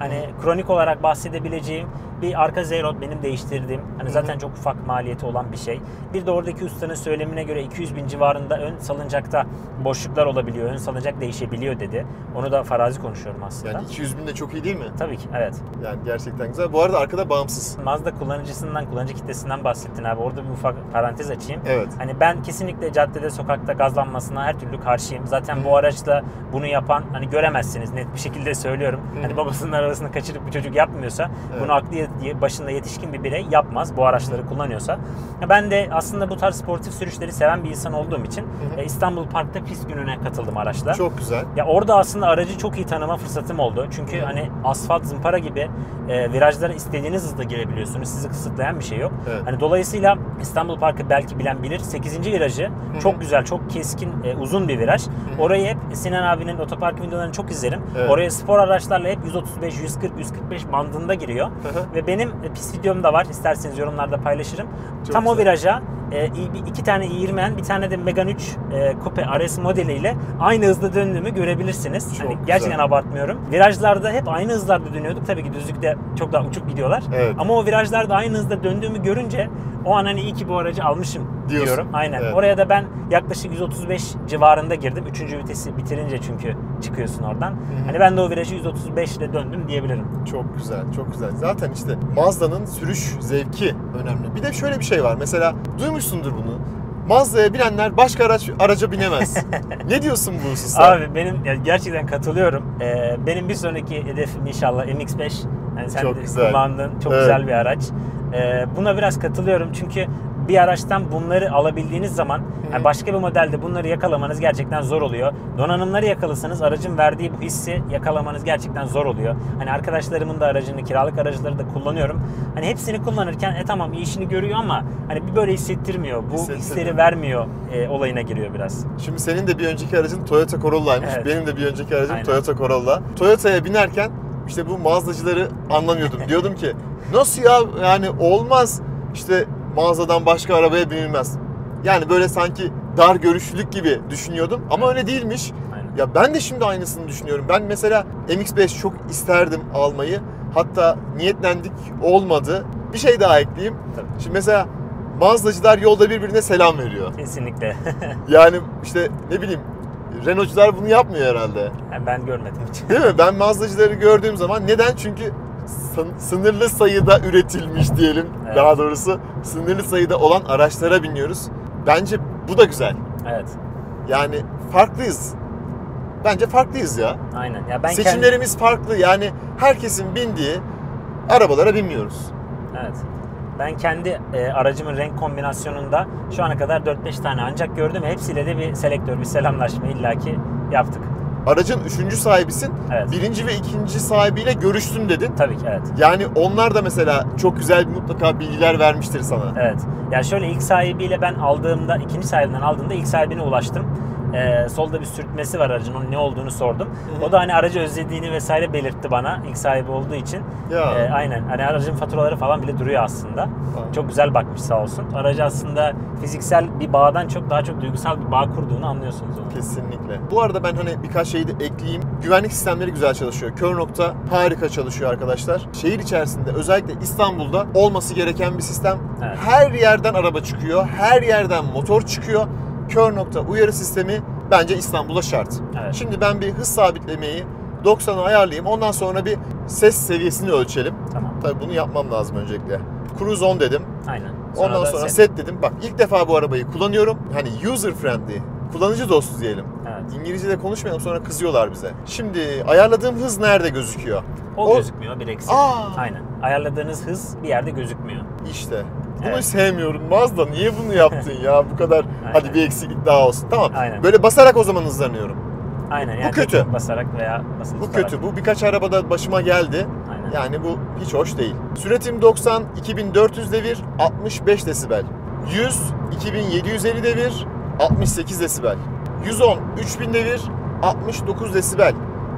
hani kronik olarak bahsedebileceğim bir arka zeyrot benim değiştirdiğim. Hani zaten çok ufak maliyeti olan bir şey. Bir de oradaki ustanın söylemine göre iki yüz bin civarında ön salıncakta boşluklar olabiliyor. Ön salıncak değişebiliyor dedi. Onu da farazi konuşuyorum aslında. Yani iki yüz bin de çok iyi değil mi? Tabii ki, evet. Yani gerçekten güzel. Bu arada arkada bağımsız. Mazda kullanıcısından, kullanıcı kitlesinden bahsettin abi. Orada bir ufak parantez açayım. Evet. Hani ben kesinlikle caddede, sokakta gazlanmasına her türlü karşıyım. Zaten bu araçla bunu yapan hani göremezsiniz, net bir şekilde söylüyorum. Hı. Hani babasının arabasını kaçırıp bir çocuk yapmıyorsa, evet, bunu aklı başında yetişkin bir birey yapmaz bu araçları kullanıyorsa. Ben de aslında bu tarz sportif sürüşleri seven bir insan olduğum için hı hı. İstanbul Park'ta pist gününe katıldım araçla. Çok güzel. Ya orada aslında aracı çok iyi tanıma fırsatım oldu. Çünkü hı. hani asfalt, zımpara gibi e, virajlara istediğiniz hızda girebiliyorsunuz. Sizi kısıtlayan bir şey yok. Evet. Hani dolayısıyla İstanbul Park'ı belki bilen bilir. sekizinci virajı hı hı. çok güzel, çok keskin, e, uzun bir viraj. Hı hı. Orayı hep Sinan abinin otopark videolarını çok izlerim. Evet. Oraya spor araçlarla hep yüz otuz beş, yüz kırk, yüz kırk beş bandında giriyor. Hı hı. Ve benim pist videom da var. İsterseniz yorumlarda paylaşırım. Çok Tam güzel. O viraja e, iki tane i yirmi N, bir tane de Megane üç e, Coupe R S modeliyle aynı hızda döndüğümü görebilirsiniz. Hani gerçekten abartmıyorum. Virajlarda hep aynı hızlarda dönüyorduk. Tabii ki düzlükte çok daha uçuk gidiyorlar. Evet. Ama o virajlarda aynı hızda döndüğümü görünce o an hani iyi ki bu aracı almışım diyorsun, diyorum. Aynen. Evet. Oraya da ben yaklaşık yüz otuz beş civarında girdim. Üçüncü vitesi bitirince çünkü çıkıyorsun oradan. Hı-hı. Hani ben de o virajı yüz otuz beş ile döndüm diyebilirim. Çok güzel, çok güzel. Zaten işte Mazda'nın sürüş zevki önemli. Bir de şöyle bir şey var. Mesela duymuşsundur bunu. Mazda'ya binenler başka araç araca binemez. Ne diyorsun bu hususta? Abi benim ya gerçekten katılıyorum. Ee, benim bir sonraki hedefim inşallah M X beş. Yani sen çok de güzel. Kullandığın çok evet. güzel bir araç. Ee, buna biraz katılıyorum çünkü bir araçtan bunları alabildiğiniz zaman yani başka bir modelde bunları yakalamanız gerçekten zor oluyor. Donanımları yakalasanız aracın verdiği bu hissi yakalamanız gerçekten zor oluyor. Hani arkadaşlarımın da aracını, kiralık aracıları da kullanıyorum. Hani hepsini kullanırken e tamam iyi işini görüyor ama hani bir böyle hissettirmiyor. Bu hisleri vermiyor e, olayına giriyor biraz. Şimdi senin de bir önceki aracın Toyota Corolla'ymış. Evet. Benim de bir önceki aracım Aynen. Toyota Corolla. Toyota'ya binerken işte bu Mazdacıları anlamıyordum. Diyordum ki nasıl ya yani olmaz işte mağazadan başka arabaya binilmez. Yani böyle sanki dar görüşlülük gibi düşünüyordum ama öyle değilmiş. Aynen. Ya ben de şimdi aynısını düşünüyorum. Ben mesela M X beş çok isterdim almayı. Hatta niyetlendik, olmadı. Bir şey daha ekleyeyim. Tabii. Şimdi mesela Mazdacılar yolda birbirine selam veriyor. Kesinlikle. Yani işte ne bileyim Renault'cular bunu yapmıyor herhalde. Yani ben görmedim hiç. Değil mi? Ben Mazdacıları gördüğüm zaman neden? Çünkü sınırlı sayıda üretilmiş diyelim, evet. Daha doğrusu sınırlı sayıda olan araçlara biniyoruz. Bence bu da güzel. Evet. Yani farklıyız. Bence farklıyız ya. Aynen. Ya ben Seçimlerimiz kendim... farklı. Yani herkesin bindiği arabalara binmiyoruz. Evet. Ben kendi e, aracımın renk kombinasyonunda şu ana kadar dört beş tane ancak gördüm. Hepsiyle de bir selektör, bir selamlaşma illaki yaptık. Aracın üçüncü sahibisin. Evet. Birinci ve ikinci sahibiyle görüştün dedin. Tabii ki, evet. Yani onlar da mesela çok güzel mutlaka bilgiler vermiştir sana. Evet. Yani şöyle ilk sahibiyle ben aldığımda, ikinci sahibinden aldığımda ilk sahibine ulaştım. Ee, solda bir sürtmesi var aracın, onun ne olduğunu sordum. Hı-hı. O da hani aracı özlediğini vesaire belirtti bana ilk sahibi olduğu için. Ya. Ee, aynen. Hani aracın faturaları falan bile duruyor aslında. Aynen. Çok güzel bakmış sağ olsun. Aracı aslında fiziksel bir bağdan çok daha çok duygusal bir bağ kurduğunu anlıyorsunuz onu. Kesinlikle. Bu arada ben hani birkaç şeyi de ekleyeyim. Güvenlik sistemleri güzel çalışıyor. Kör nokta harika çalışıyor arkadaşlar. Şehir içerisinde özellikle İstanbul'da olması gereken bir sistem. Evet. Her yerden araba çıkıyor. Her yerden motor çıkıyor. Kör nokta uyarı sistemi bence İstanbul'a şart. Evet. Şimdi ben bir hız sabitlemeyi doksana ayarlayayım. Ondan sonra bir ses seviyesini ölçelim. Tamam. Tabii bunu yapmam lazım öncelikle. Cruise on dedim. Aynen. Sonra Ondan sonra set. set dedim. Bak ilk defa bu arabayı kullanıyorum. Hani user friendly, kullanıcı dostu diyelim. Evet. İngilizce'de konuşmayalım sonra kızıyorlar bize. Şimdi ayarladığım hız nerede gözüküyor? O, o... gözükmüyor bir eksik. Aa. Aynen. Ayarladığınız hız bir yerde gözükmüyor. İşte. Bunu evet. sevmiyorum. Mazda niye bunu yaptın ya? Bu kadar hadi bir eksiklik daha olsun. Tamam. Aynen. Böyle basarak o zaman hızlanıyorum. Aynen. Yani bu kötü. Basarak veya basılı Bu tutarak. kötü. Bu birkaç arabada başıma geldi. Aynen. Yani bu hiç hoş değil. Süratim doksan, iki bin dört yüz devir, altmış beş desibel. yüz, iki bin yedi yüz elli devir, altmış sekiz desibel. yüz on, üç bin devir, altmış dokuz desibel.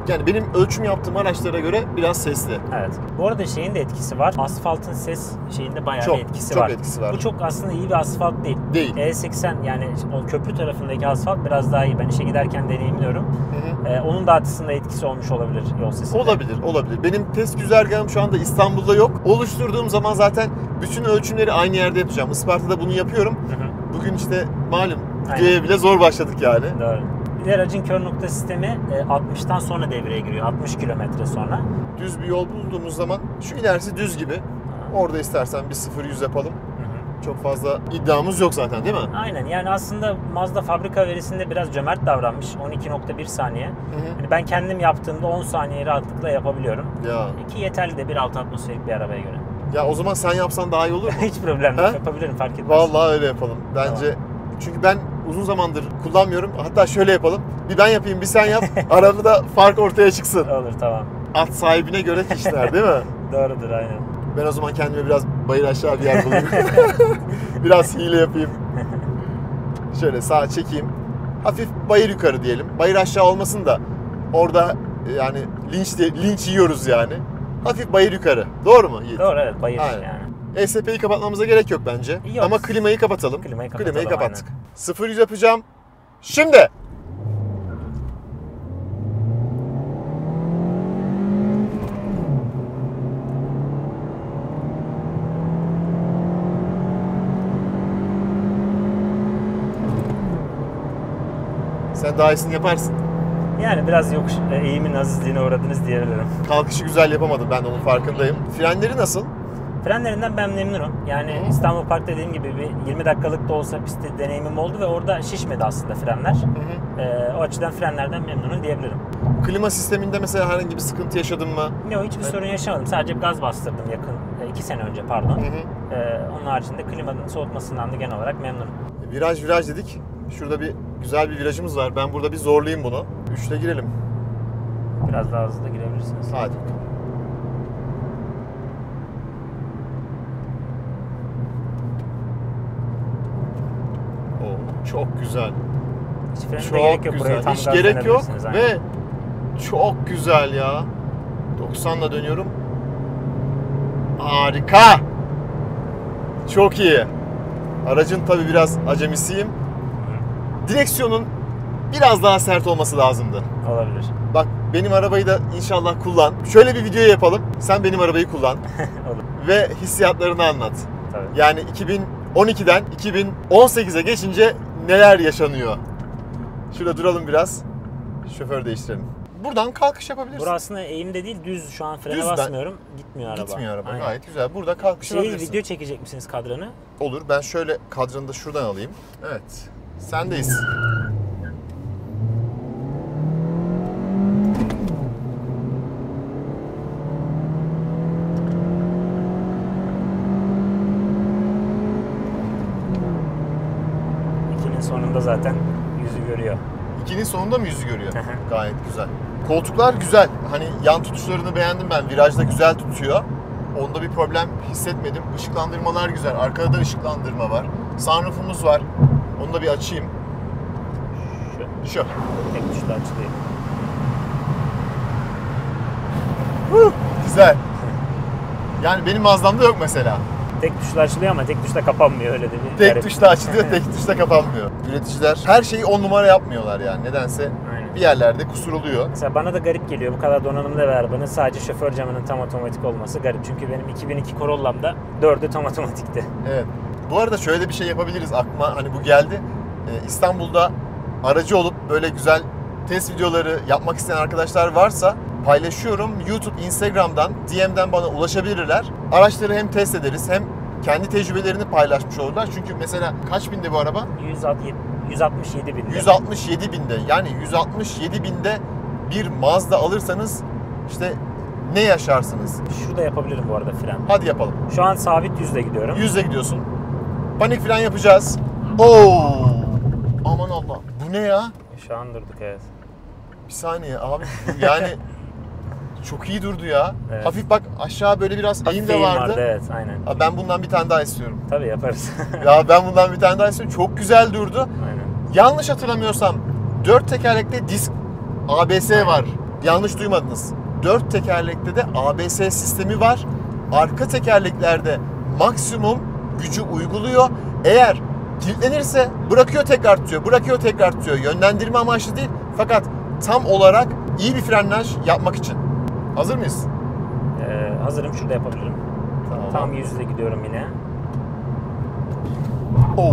Yani benim ölçüm yaptığım araçlara göre biraz sesli. Evet. Bu arada şeyin de etkisi var. Asfaltın ses şeyinde bayağı Çok, bir etkisi çok var. etkisi var. Bu çok aslında iyi bir asfalt değil. Değil. E seksen yani o köprü tarafındaki asfalt biraz daha iyi. Ben işe giderken deneyimliyorum. Hı hı. Ee, onun da aslında etkisi olmuş olabilir yol sesinde. Olabilir, olabilir. Benim test güzergahım şu anda İstanbul'da yok. Oluşturduğum zaman zaten bütün ölçümleri aynı yerde yapacağım. Isparta'da bunu yapıyorum. Hı hı. Bugün işte malum Aynen. videoya bile zor başladık yani. Doğru. Bir de aracın kör nokta sistemi altmıştan sonra devreye giriyor. altmış kilometre sonra. Düz bir yol bulduğumuz zaman şu ilerisi düz gibi. Orada istersen bir sıfır yüz yapalım. Hı hı. Çok fazla iddiamız yok zaten değil mi? Aynen, yani aslında Mazda fabrika verisinde biraz cömert davranmış. on iki nokta bir saniye. Hı hı. Yani ben kendim yaptığımda on saniye rahatlıkla yapabiliyorum. Ya. Ki yeterli de bir altı atmosferik bir arabaya göre. Ya o zaman sen yapsan daha iyi olur mu? Hiç problem Ha? yok. Yapabilirim, fark etmez. Vallahi öyle yapalım. Bence çünkü ben uzun zamandır kullanmıyorum. Hatta şöyle yapalım. Bir ben yapayım, bir sen yap. Aramızda fark ortaya çıksın. Olur, tamam. At sahibine göre kişiler değil mi? Doğrudur, aynen. Ben o zaman kendime biraz bayır aşağı bir yer bulayım. Biraz hile yapayım. Şöyle sağa çekeyim. Hafif bayır yukarı diyelim. Bayır aşağı olmasın da orada yani linç de, linç yiyoruz yani. Hafif bayır yukarı. Doğru mu Yiğit? Doğru, evet, bayır Aynen. yani. E S P'yi kapatmamıza gerek yok bence. Yok. Ama klimayı kapatalım. Klimayı kapatalım, Klimayı kapattık. aynen. sıfır yüz yapacağım. Şimdi. Sen daha iyisini yaparsın. Yani biraz yokuş, e, eğimin azizliğine uğradınız diyebilirim. Kalkışı güzel yapamadım, ben de onun farkındayım. Frenleri nasıl? Frenlerinden ben memnunum. Yani Hı. İstanbul Park dediğim gibi bir yirmi dakikalık da olsa pistte deneyimim oldu ve orada şişmedi aslında frenler. Hı hı. Ee, o açıdan frenlerden memnunum diyebilirim. Klima sisteminde mesela herhangi bir sıkıntı yaşadın mı? Yok, hiçbir Evet. sorun yaşamadım. Sadece gaz bastırdım yakın, iki sene önce pardon. Hı hı. Ee, onun haricinde klimanın soğutmasından da genel olarak memnunum. Viraj viraj dedik. Şurada bir güzel bir virajımız var. Ben burada bir zorlayayım bunu. Üçle girelim. Biraz daha hızlı da girebilirsiniz. Hadi. Oo, çok güzel. Hiç frene de Çok gerek yok. güzel. Burayı tam Hiç gaz gerek yok dönebilirsiniz, aynen. ve çok güzel ya. doksanla dönüyorum. Harika. Çok iyi. Aracın tabii biraz acemisiyim. Direksiyonun biraz daha sert olması lazımdı. Olabilir. Bak benim arabayı da inşallah kullan. Şöyle bir video yapalım. Sen benim arabayı kullan Olur. ve hissiyatlarını anlat. Tabii. Yani iki bin on ikiden iki bin on sekize geçince neler yaşanıyor? Şurada duralım biraz. Şoför değiştirelim. Buradan kalkış yapabilirsin. Burası aslında eğimde değil, düz. Şu an frene Düz, ben- basmıyorum. Gitmiyor araba. Gitmiyor araba. Aynen. Gayet güzel. Burada kalkış Şey, yapabilirsin. video çekecek misiniz kadranı? Olur. Ben şöyle kadranı da şuradan alayım. Evet. Sendeyiz. İkinin sonunda zaten yüzü görüyor. İkinin sonunda mı yüzü görüyor? Hı hı. Gayet güzel. Koltuklar güzel. Hani yan tutuşlarını beğendim ben. Virajda güzel tutuyor. Onda bir problem hissetmedim. Işıklandırmalar güzel. Arkada da ışıklandırma var. Sunroof'umuz var. Onu da bir açayım. Şu Şu. tek tuşla açılıyor. Huh, güzel. Yani benim Mazda'mda yok mesela. Tek tuşla açılıyor ama tek tuşla kapanmıyor, öyle de bir Tek garip. tuşla açılıyor, tek tuşla kapanmıyor. Üreticiler her şeyi on numara yapmıyorlar yani. Nedense Aynen. bir yerlerde kusur oluyor. Mesela bana da garip geliyor bu kadar donanımlı bir arabanın sadece şoför camının tam otomatik olması garip. Çünkü benim iki bin iki Corolla'mda dördü tam otomatikti. Evet. Bu arada şöyle bir şey yapabiliriz aklıma, hani bu geldi. Ee, İstanbul'da aracı olup böyle güzel test videoları yapmak isteyen arkadaşlar varsa paylaşıyorum. YouTube, Instagram'dan, D M'den bana ulaşabilirler. Araçları hem test ederiz hem kendi tecrübelerini paylaşmış olurlar. Çünkü mesela kaç binde bu araba? yüz altmış yedi bin. yüz altmış yedi binde. Yani yüz altmış yedi binde bir Mazda alırsanız işte ne yaşarsınız? Şurada yapabilirim bu arada fren. Hadi yapalım. Şu an sabit yüzle gidiyorum. Yüzle gidiyorsun. Panik fren yapacağız. Oo! Aman Allah. Bu ne ya? Şu an durduk, evet. Bir saniye abi. Bu yani çok iyi durdu ya. Evet. Hafif bak aşağı böyle biraz eğim de Eğim vardı. Evet, aynen. Abi ben bundan bir tane daha istiyorum. Tabii yaparız. Ya ben bundan bir tane daha istiyorum. Çok güzel durdu. Aynen. Yanlış hatırlamıyorsam dört tekerlekli disk A B S var. Yanlış duymadınız. Dört tekerlekte de A B S sistemi var. Arka tekerleklerde maksimum gücü uyguluyor. Eğer kilitlenirse bırakıyor tekrar tutuyor, bırakıyor tekrar tutuyor. Yönlendirme amaçlı değil fakat tam olarak iyi bir frenaj yapmak için. Hazır mıyız? Ee, hazırım, şurada yapabilirim. Tamam. Tam yüzde gidiyorum yine. Oh.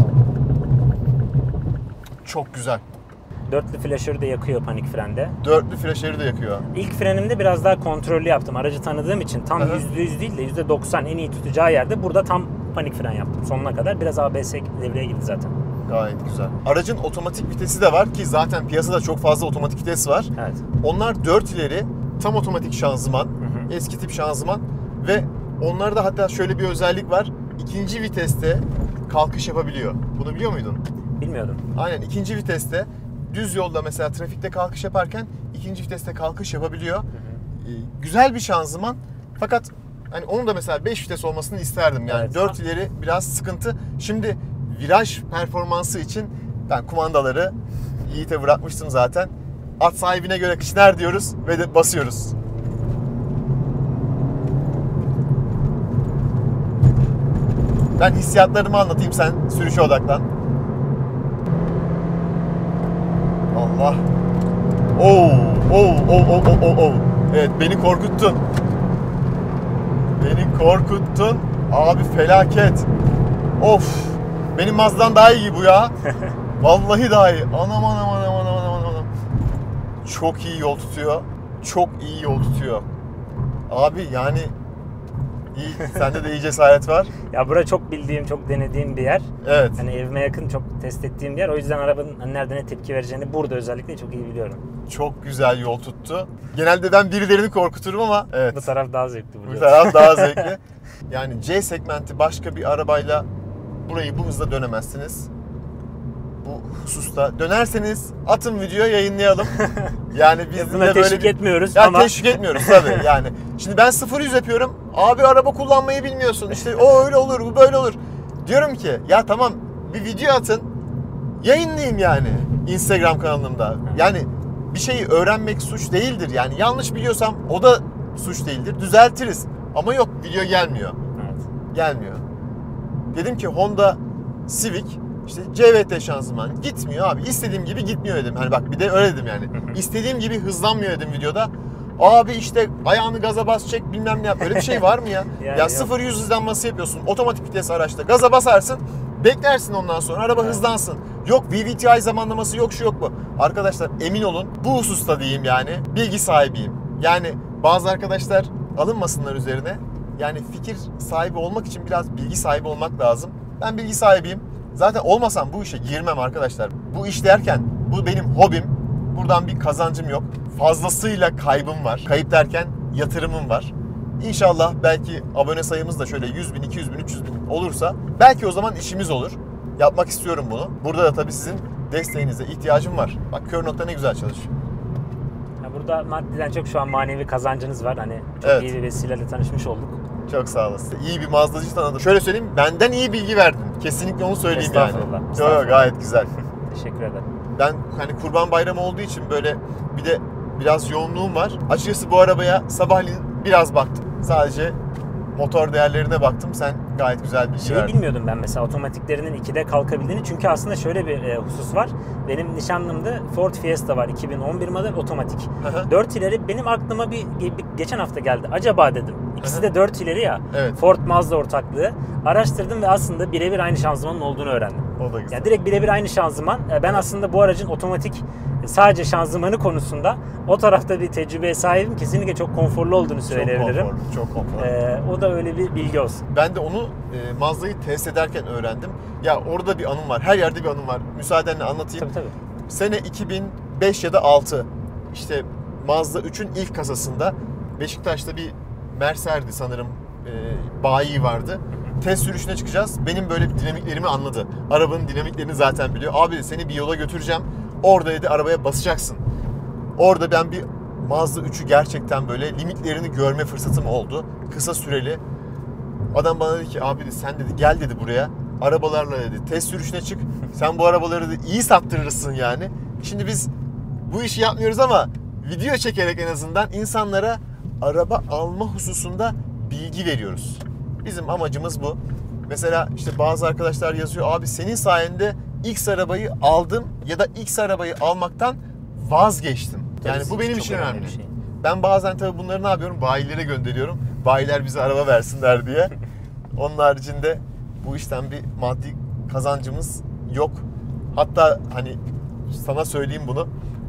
Çok güzel. Dörtlü flaşörü de yakıyor panik frende. Dörtlü flaşörü de yakıyor. İlk frenimde biraz daha kontrollü yaptım. Aracı tanıdığım için tam yüzde yüz değil de yüzde doksan en iyi tutacağı yerde burada tam panik fren yaptım sonuna kadar. Biraz A B S devreye girdi zaten. Gayet güzel. Aracın otomatik vitesi de var ki zaten piyasada çok fazla otomatik vites var. Evet. Onlar dört ileri tam otomatik şanzıman, Hı hı. eski tip şanzıman ve onlarda hatta şöyle bir özellik var. İkinci viteste kalkış yapabiliyor. Bunu biliyor muydun? Bilmiyordum. Aynen, ikinci viteste düz yolda mesela trafikte kalkış yaparken ikinci viteste kalkış yapabiliyor. Hı hı. Ee, güzel bir şanzıman fakat hani onun da mesela beş vites olmasını isterdim yani. Evet. dört ileri biraz sıkıntı. Şimdi viraj performansı için ben kumandaları Yiğit'e bırakmıştım zaten. At sahibine göre kişner diyoruz ve de basıyoruz. Ben hissiyatlarımı anlatayım, sen sürüşe odaklan. Allah. Oo, oo, oo, oo, oo, oo. Evet, beni korkuttun. Beni korkuttun. Abi felaket. Of. Benim Mazda'dan daha iyi bu ya. Vallahi daha iyi. Anam anam anam anam anam anam. Çok iyi yol tutuyor. Çok iyi yol tutuyor. Abi yani iyi. Sende de iyi cesaret var. Ya bura çok bildiğim, çok denediğim bir yer. Evet. Hani evime yakın, çok test ettiğim bir yer. O yüzden arabanın hani nerede ne tepki vereceğini burada özellikle çok iyi biliyorum. Çok güzel yol tuttu. Genelde ben birilerini korkuturum ama evet. Bu taraf daha zevkli. Bu taraf daha zevkli. Yani C segmenti başka bir arabayla burayı bu hızla dönemezsiniz. Bu hususta dönerseniz atın videoya, yayınlayalım. Yani biz buna de teşvik böyle bir... etmiyoruz ya ama teşvik etmiyoruz tabii yani. Şimdi ben sıfır yüz yapıyorum. Abi araba kullanmayı bilmiyorsun. İşte o öyle olur, bu böyle olur. Diyorum ki ya tamam bir video atın. Yayınlayayım yani Instagram kanalımda. Yani bir şeyi öğrenmek suç değildir. Yani yanlış biliyorsam o da suç değildir. Düzeltiriz. Ama yok, video gelmiyor. Evet. Gelmiyor. Dedim ki Honda Civic işte C V T şanzıman gitmiyor abi. İstediğim gibi gitmiyor dedim. Hani bak bir de öyle dedim yani. İstediğim gibi hızlanmıyor dedim videoda. Abi işte ayağını gaza bas çek bilmem ne yap. Öyle bir şey var mı ya? Yani ya sıfır yüz hızlanması yapıyorsun. Otomatik vites araçta. Gaza basarsın. Beklersin ondan sonra araba Evet. hızlansın. Yok V V T I zamanlaması, yok şu yok bu. Arkadaşlar emin olun bu hususta diyeyim yani bilgi sahibiyim. Yani bazı arkadaşlar alınmasınlar üzerine. Yani fikir sahibi olmak için biraz bilgi sahibi olmak lazım. Ben bilgi sahibiyim. Zaten olmasam bu işe girmem arkadaşlar. Bu iş derken bu benim hobim. Buradan bir kazancım yok. Fazlasıyla kaybım var. Kayıp derken yatırımım var. İnşallah belki abone sayımız da şöyle yüz bin, iki yüz bin, üç yüz bin olursa belki o zaman işimiz olur. Yapmak istiyorum bunu. Burada da tabii sizin desteğinize ihtiyacım var. Bak kör nokta ne güzel çalışıyor. Ya burada maddeden çok şu an manevi kazancınız var. Hani çok Evet. iyi bir vesileyle tanışmış olduk. Çok sağ olasın. İyi bir Mazdacı tanıdım. Şöyle söyleyeyim, benden iyi bilgi verdin. Kesinlikle onu söyleyeyim yani. Estağfurullah, Yok estağfurullah. yok, gayet güzel. Teşekkür ederim. Ben hani Kurban Bayramı olduğu için böyle bir de biraz yoğunluğum var. Açıkçası bu arabaya sabahleyin biraz baktım. Sadece motor değerlerine baktım. Sen gayet güzel bilgi Şeyi verdin. bilmiyordum ben mesela otomatiklerinin ikide kalkabildiğini. Çünkü aslında şöyle bir e, husus var. Benim nişanlımda Ford Fiesta var. iki bin on bir model otomatik. Hı. dört ileri benim aklıma bir, bir geçen hafta geldi. Acaba dedim. İkisi Hı. de dört ileri ya. Evet. Ford Mazda ortaklığı. Araştırdım ve aslında birebir aynı şanzımanın olduğunu öğrendim. O da güzel. Yani direkt birebir aynı şanzıman. E, Ben aslında bu aracın otomatik sadece şanzımanı konusunda o tarafta bir tecrübeye sahibim. Kesinlikle çok konforlu olduğunu söyleyebilirim. Çok konforlu, çok konforlu. Ee, o da öyle bir bilgi olsun. Ben de onu e, Mazda'yı test ederken öğrendim. Ya orada bir anım var. Her yerde bir anım var. Müsaadenle anlatayım. Tabii tabii. Sene iki bin beş ya da altı. İşte Mazda üçün ilk kasasında Beşiktaş'ta bir Mercer'di sanırım. E, bayi vardı. Test sürüşüne çıkacağız. Benim böyle bir dinamiklerimi anladı. Arabanın dinamiklerini zaten biliyor. Abi dedi, seni bir yola götüreceğim. Orada dedi arabaya basacaksın. Orada ben bir Mazda üçü gerçekten böyle limitlerini görme fırsatım oldu. Kısa süreli. Adam bana dedi ki abi dedi, sen dedi gel dedi buraya. Arabalarla dedi test sürüşüne çık. Sen bu arabaları dedi iyi sattırırsın yani. Şimdi biz bu işi yapmıyoruz ama video çekerek en azından insanlara araba alma hususunda bilgi veriyoruz. Bizim amacımız bu. Mesela işte bazı arkadaşlar yazıyor, abi senin sayende X arabayı aldım ya da X arabayı almaktan vazgeçtim. Yani bu benim için önemli. Şey. Ben bazen tabii bunları ne yapıyorum? Bayilere gönderiyorum. Bayiler bize araba versinler diye. Onun haricinde bu işten bir maddi kazancımız yok. Hatta hani sana söyleyeyim bunu.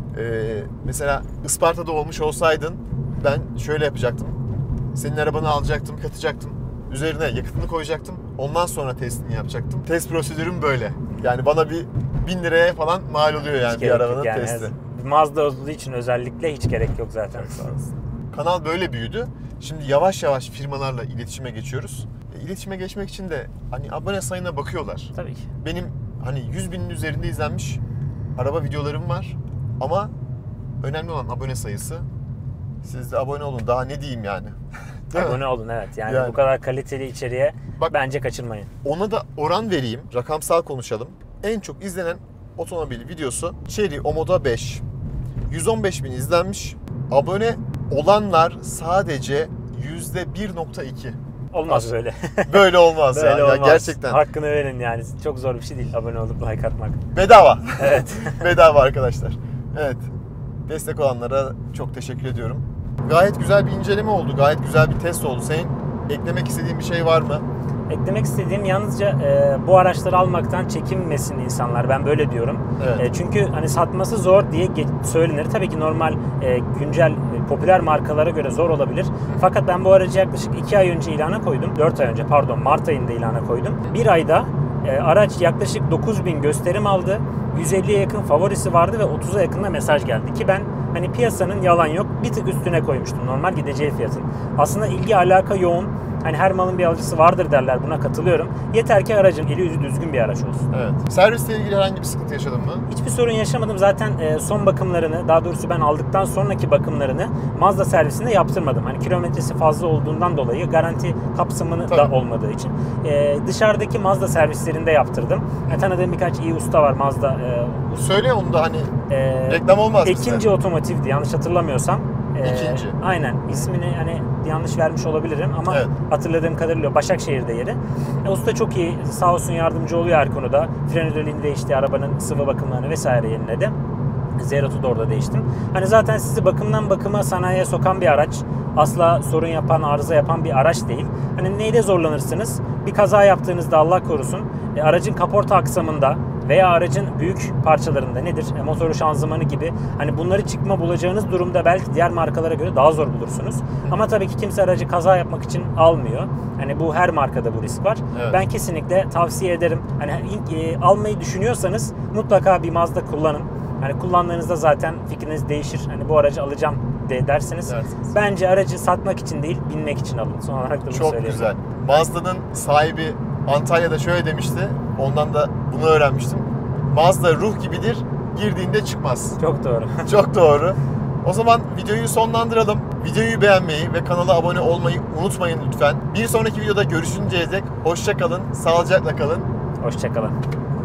Ee, mesela Isparta'da olmuş olsaydın ben şöyle yapacaktım. Senin arabanı alacaktım, katacaktım. Üzerine yakıtını koyacaktım. Ondan sonra testini yapacaktım. Test prosedürüm böyle. Yani bana bir bin liraya falan mal oluyor yani hiç bir arabanın yani testi. Mazda olduğu için özellikle hiç gerek yok zaten. Kanal böyle büyüdü. Şimdi yavaş yavaş firmalarla iletişime geçiyoruz. E, iletişime geçmek için de hani abone sayına bakıyorlar. Tabii ki. Benim hani yüz binin üzerinde izlenmiş araba videolarım var. Ama önemli olan abone sayısı. Siz de abone olun. Daha ne diyeyim yani. Abone olun evet. Yani, yani bu kadar kaliteli içeriğe bak, bence kaçırmayın. Ona da oran vereyim. Rakamsal konuşalım. En çok izlenen otomobil videosu Chery Omoda beş. yüz on beş bin izlenmiş. Abone olanlar sadece yüzde bir nokta iki. Olmaz Aslında. böyle. Böyle olmaz böyle ya. Olmaz. ya. Gerçekten. Hakkını verin yani. Çok zor bir şey değil abone olup like atmak. Bedava. Evet. Bedava arkadaşlar. Evet. Destek olanlara çok teşekkür ediyorum. Gayet güzel bir inceleme oldu. Gayet güzel bir test oldu. Senin eklemek istediğin bir şey var mı? Eklemek istediğim yalnızca e, bu araçları almaktan çekinmesin insanlar. Ben böyle diyorum. Evet. E, çünkü hani satması zor diye söylenir. Tabii ki normal e, güncel e, popüler markalara göre zor olabilir. Fakat ben bu aracı yaklaşık iki ay önce ilana koydum. dört ay önce pardon Mart ayında ilana koydum. Bir ayda e, araç yaklaşık dokuz bin gösterim aldı. yüz elliye yakın favorisi vardı ve otuza yakın da mesaj geldi ki ben hani piyasanın yalan yok bir tık üstüne koymuştum normal gideceği fiyatın. Aslında ilgi alaka yoğun. Hani her malın bir alıcısı vardır derler. Buna katılıyorum. Yeter ki aracın eli yüzü düzgün bir araç olsun. Evet. Servisle ilgili herhangi bir sıkıntı yaşadın mı? Hiçbir sorun yaşamadım. Zaten son bakımlarını, daha doğrusu ben aldıktan sonraki bakımlarını Mazda servisinde yaptırmadım. Hani kilometresi fazla olduğundan dolayı garanti kapsamını Tabii. da olmadığı için. Ee, dışarıdaki Mazda servislerinde yaptırdım. Yani tanıdığım birkaç iyi usta var Mazda. E, usta. Söyle onu da hani e, reklam olmaz bize. İkinci otomotivdi yanlış hatırlamıyorsam. İkinci. Ee, aynen. İsmini hani yanlış vermiş olabilirim ama evet. hatırladığım kadarıyla Başakşehir'de yeri. E, usta çok iyi. Sağ olsun yardımcı oluyor her konuda. Fren hidroliğini değişti, arabanın sıvı bakımlarını vesaire yeniledi. Zerotu da orada değiştim. Hani zaten sizi bakımdan bakıma sanayiye sokan bir araç. Asla sorun yapan, arıza yapan bir araç değil. Hani neyde zorlanırsınız? Bir kaza yaptığınızda Allah korusun e, aracın kaporta aksamında veya aracın büyük parçalarında nedir? E, motoru, şanzımanı gibi. Hani bunları çıkma bulacağınız durumda belki diğer markalara göre daha zor bulursunuz. Ama tabii ki kimse aracı kaza yapmak için almıyor. Hani bu her markada bu risk var. Evet. Ben kesinlikle tavsiye ederim. Hani ilk e, almayı düşünüyorsanız mutlaka bir Mazda kullanın. Hani kullandığınızda zaten fikriniz değişir. Hani bu aracı alacağım de derseniz. Dersiniz. Bence aracı satmak için değil, binmek için alın. Son olarak da bunu Çok söyleyeyim. güzel. Mazda'nın sahibi Antalya'da şöyle demişti. Ondan da bunu öğrenmiştim. Mazda ruh gibidir, girdiğinde çıkmaz. Çok doğru. Çok doğru. O zaman videoyu sonlandıralım. Videoyu beğenmeyi ve kanala abone olmayı unutmayın lütfen. Bir sonraki videoda görüşünceye dek hoşça kalın, sağlıcakla kalın. Hoşça kalın.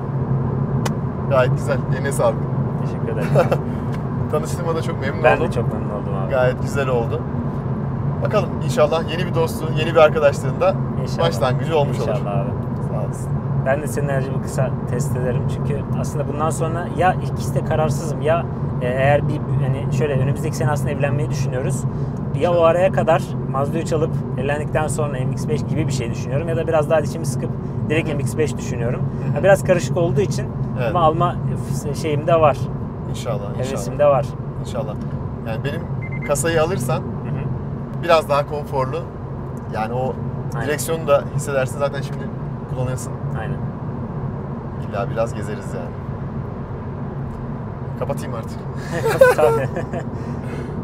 Gayet güzel. Eline sağlık. Teşekkür ederim. Tanıştığıma da çok memnun ben oldum. Ben de çok memnun oldum abi. Gayet güzel oldu. Bakalım inşallah yeni bir dostluğun, yeni bir arkadaşlığın da başlangıcı olmuş İnşallah olur. İnşallah abi. Sağ olasın. Ben de senin aracını kısa test ederim. Çünkü aslında bundan sonra ya ikisi de kararsızım ya eğer bir hani şöyle önümüzdeki sene aslında evlenmeyi düşünüyoruz. Ya o araya kadar Mazda üç alıp evlendikten sonra M X beş gibi bir şey düşünüyorum ya da biraz daha dişimi sıkıp direkt M X beş düşünüyorum. Ya biraz karışık olduğu için evet. ama alma şeyim de var. İnşallah. Hevesim de var. İnşallah. Yani benim kasayı alırsan hı hı. biraz daha konforlu. Yani o Aynen. direksiyonu da hissedersin zaten şimdi kullanıyorsun. Aynen. İlla biraz gezeriz yani. Kapatayım artık. Kapat abi.